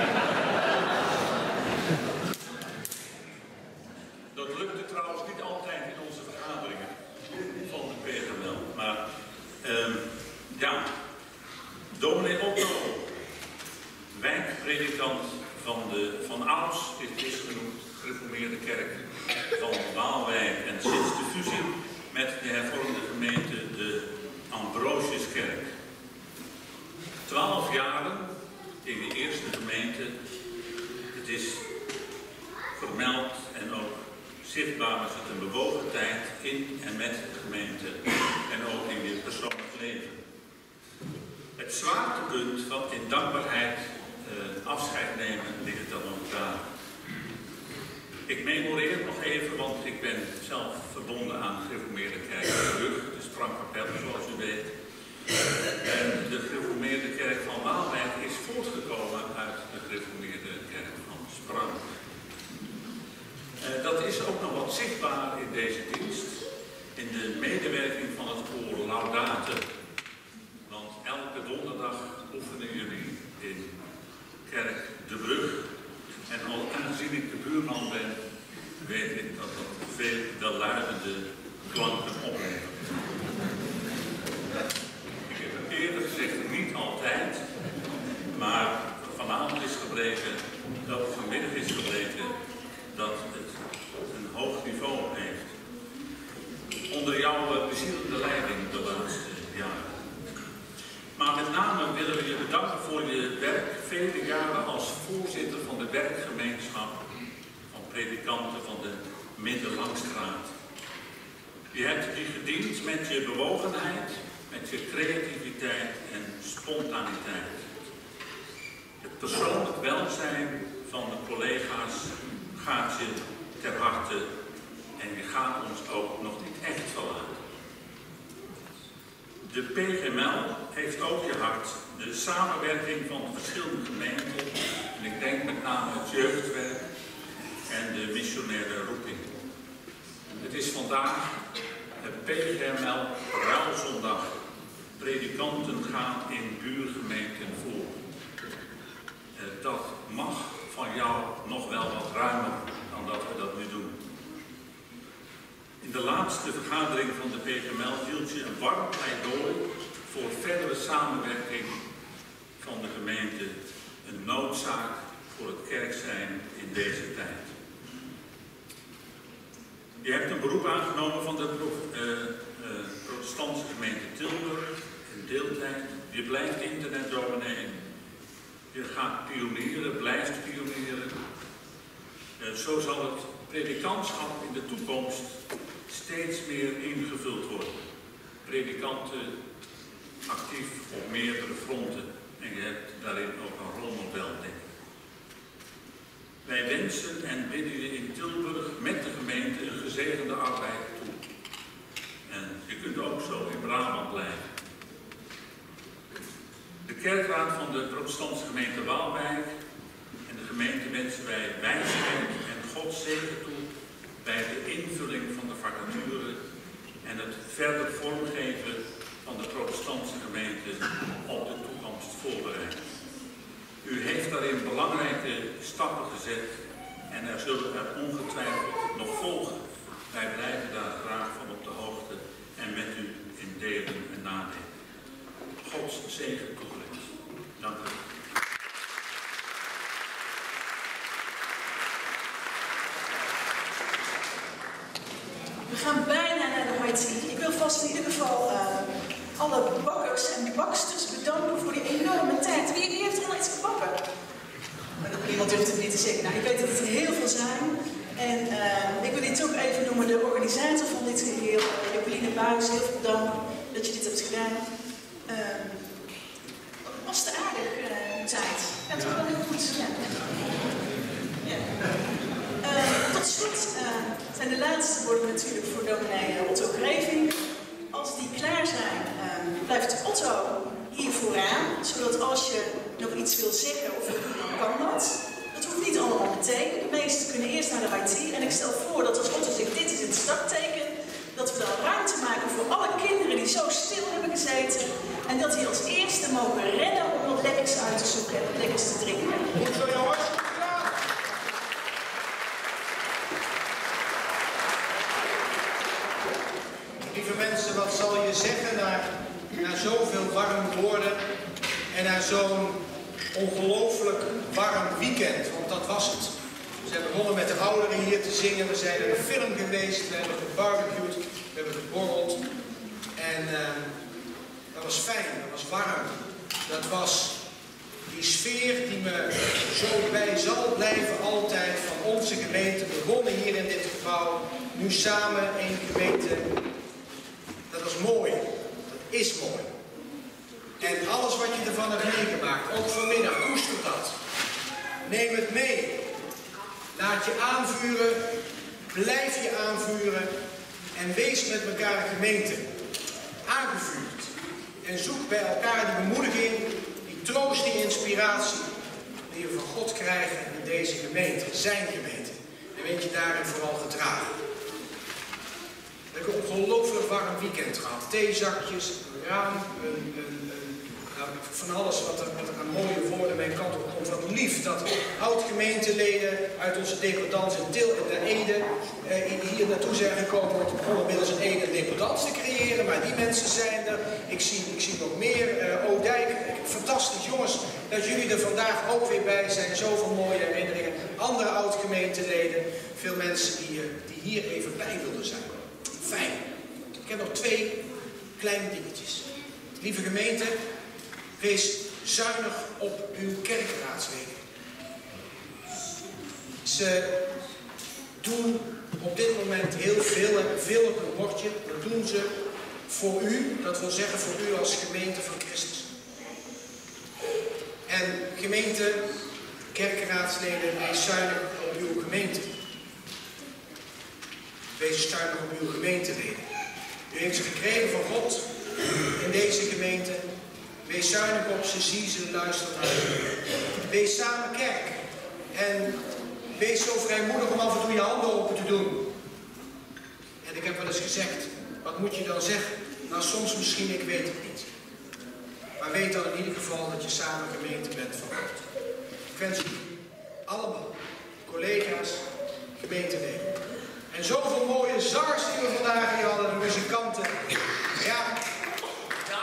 M: Dat lukte trouwens niet altijd in onze vergaderingen van de P G M L. Maar uh, ja, dominee Otto, wijkpredikant van, de, van Aalst, dit is genoemd, gereformeerde kerk van Waalwijk. En sinds de fusie met de hervormde gemeente de Ambrosiuskerk. Twaalf jaren in de eerste gemeente. Het is vermeld en ook zichtbaar is het een bewogen tijd in en met de gemeente en ook in je persoonlijk leven. Het zwaartepunt van in dankbaarheid uh, afscheid nemen ligt dan ook daar. Ik memoreer nog even, want ik ben zelf verbonden aan de gereformeerde kerk van Brugge, de Sprangkapel zoals u weet. En de gereformeerde kerk van Waalwijk is voortgekomen uit de gereformeerde kerk van Sprang. Uh, dat is ook nog wat zichtbaar in deze dienst, in de medewerking van het koor Laudate. Want elke donderdag oefenen jullie in kerk De Brug. En al aangezien ik de buurman ben, weet ik dat dat veel welluidende klanken oplevert. Ik heb het eerder gezegd, niet altijd, maar vanavond is gebleken, dat vanmiddag is gebleken, dat het een hoog niveau heeft. Onder jouw bezielende leiding de laatste jaren. Maar met name willen we je bedanken voor je werk, vele jaren als voorzitter van de werkgemeenschap van predikanten van de Middellandstraat. Je hebt die gediend met je bewogenheid, met je creativiteit en spontaniteit. Het persoonlijk welzijn van de collega's gaat je ter harte en je gaat ons ook nog niet echt verlaten. De P G M L heeft ook je hart, de samenwerking van de verschillende gemeenten, en ik denk met name het jeugdwerk en de missionaire roeping. Het is vandaag het P G M L Ruilzondag. Predikanten gaan in buurgemeenten voor. Dat mag van jou nog wel wat ruimer dan dat we dat nu doen. In de laatste vergadering van de P G M L hield je een warm pleidooi voor verdere samenwerking van de gemeente, een noodzaak voor het kerk zijn in deze tijd. Je hebt een beroep aangenomen van de uh, uh, protestantse gemeente Tilburg, in deeltijd. Je blijft internetdominee. Je gaat pionieren, blijft pionieren. Uh, zo zal het predikantschap in de toekomst steeds meer ingevuld worden. Predikanten actief op meerdere fronten en je hebt daarin ook een rolmodel, denk ik. Wij wensen en bidden je in Tilburg met de gemeente een gezegende arbeid toe. En je kunt ook zo in Brabant blijven. De kerkraad van de protestantse gemeente Waalwijk en de gemeente wensen wij wijsheid en Gods zegen toe bij de invulling van de vacature en het verder vormgeven van de protestantse gemeente op de toekomst voorbereid. U heeft daarin belangrijke stappen gezet en er zullen er ongetwijfeld nog volgen. Wij blijven daar graag van op de hoogte en met u in delen en nadenken. Gods zegen toegewenst. Dank u.
U: We gaan bijna naar de high tea. Ik wil vast in ieder geval uh, alle bakkers en baksters bedanken voor die enorme tijd. Wie, wie heeft er al iets gebakken? Maar niemand durft het niet te zeggen. Nou, ik weet dat het er heel veel zijn. En uh, ik wil dit ook even noemen, de organisator van dit geheel, uh, Jacqueline Buijs, heel veel dank dat je dit hebt gedaan. Uh, was de aardig uh, tijd. Ja, het was wel heel goed. Ja. Ja. Uh, tot slot uh, zijn de laatste woorden natuurlijk voor dominee Otto Greving. Als die klaar zijn, uh, blijft Otto hier vooraan, zodat als je nog iets wil zeggen of wil doen, dan kan dat. Dat hoeft niet allemaal meteen. De meesten kunnen eerst naar de I T. En ik stel voor dat als Otto zegt, dit is het startteken, dat we dan ruimte maken voor alle kinderen die zo stil hebben gezeten. En dat die als eerste mogen rennen om wat lekkers uit te zoeken. en wat lekkers te drinken.
B: Goed zo, jongens. Lieve mensen, wat zal je zeggen na, na zoveel warme woorden en na zo'n ongelooflijk warm weekend, want dat was het. We zijn begonnen met de ouderen hier te zingen, we zijn naar de film geweest, we hebben gebarbecued, we hebben geborreld en uh, dat was fijn, dat was warm. Dat was die sfeer die me zo bij zal blijven altijd van onze gemeente, begonnen hier in dit gebouw, nu samen één gemeente. Dat was mooi, dat is mooi. En alles wat je ervan hebt meegemaakt, ook vanmiddag, koester dat. Neem het mee. Laat je aanvuren, blijf je aanvuren en wees met elkaar een gemeente. Aangevuurd. En zoek bij elkaar die bemoediging, die troost, die inspiratie die we van God krijgen in deze gemeente, zijn gemeente. En weet je daarin vooral gedragen. We hebben een ongelooflijk warm weekend gehad. Theezakjes, een raam, een, een, een, nou, van alles wat er, wat er aan mooie woorden mijn kant op komt. Wat lief dat oud-gemeenteleden uit onze dependance in Til en de Ede eh, hier naartoe zijn gekomen om inmiddels een Ede dependance te creëren. Maar die mensen zijn er. Ik zie, ik zie nog meer. Uh, Oudijk, fantastisch jongens dat jullie er vandaag ook weer bij zijn. Zoveel mooie herinneringen. Andere oud-gemeenteleden. Veel mensen die, uh, die hier even bij wilden zijn. Fijn. Ik heb nog twee kleine dingetjes. Lieve gemeente, wees zuinig op uw kerkenraadsleden. Ze doen op dit moment heel veel, hebben veel op hun bordje. Dat doen ze voor u, dat wil zeggen voor u als gemeente van Christus. En gemeente, kerkenraadsleden, wees zuinig op uw gemeente. Wees zuinig op uw gemeenteleden. U heeft ze gekregen van God in deze gemeente. Wees zuinig op ze, zie ze, luister naar ze. Wees samen kerk. En wees zo vrijmoedig om af en toe je handen open te doen. En ik heb wel eens gezegd, wat moet je dan zeggen? Nou, soms misschien, ik weet het niet. Maar weet dan in ieder geval dat je samen gemeente bent van God. Ik wens jullie allemaal, collega's, gemeenteleden. En zoveel mooie zangers die we vandaag hier hadden, de muzikanten. Ja. Ja.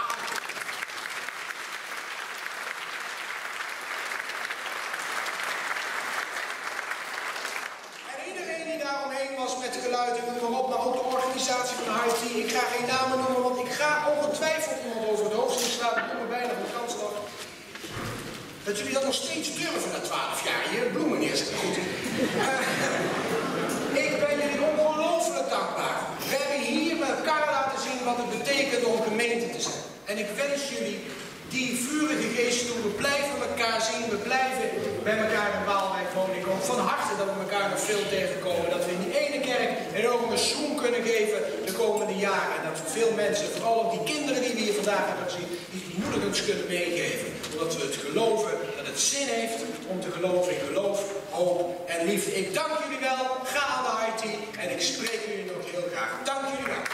B: En iedereen die daaromheen was met de geluiden, noem maar op, maar ook de organisatie van I T. Ik ga geen namen noemen, want ik ga ongetwijfeld iemand over het hoofd zien slaan. Ik kom er bijna van de kans af. Dat jullie dat nog steeds durven na twaalf jaar. Hier bloemen neerzetten. Goed. Uh, ik ben jullie ongelooflijk dankbaar. We hebben hier met elkaar laten zien wat het betekent om gemeente te zijn. En ik wens jullie die vurige geest toe. We blijven elkaar zien. We blijven bij elkaar in Waalwijk wonen. Ik hoop van harte dat we elkaar nog veel tegenkomen. Dat we in die ene kerk en ook een zoen kunnen geven de komende jaren. En dat we veel mensen, vooral ook die kinderen die we hier vandaag hebben gezien, die moedigends kunnen meegeven. Omdat we het geloven dat het zin heeft om te geloven in geloof, hoop en liefde. Ik dank jullie wel. Ga aan de I T en ik spreek jullie nog heel graag. Dank jullie wel.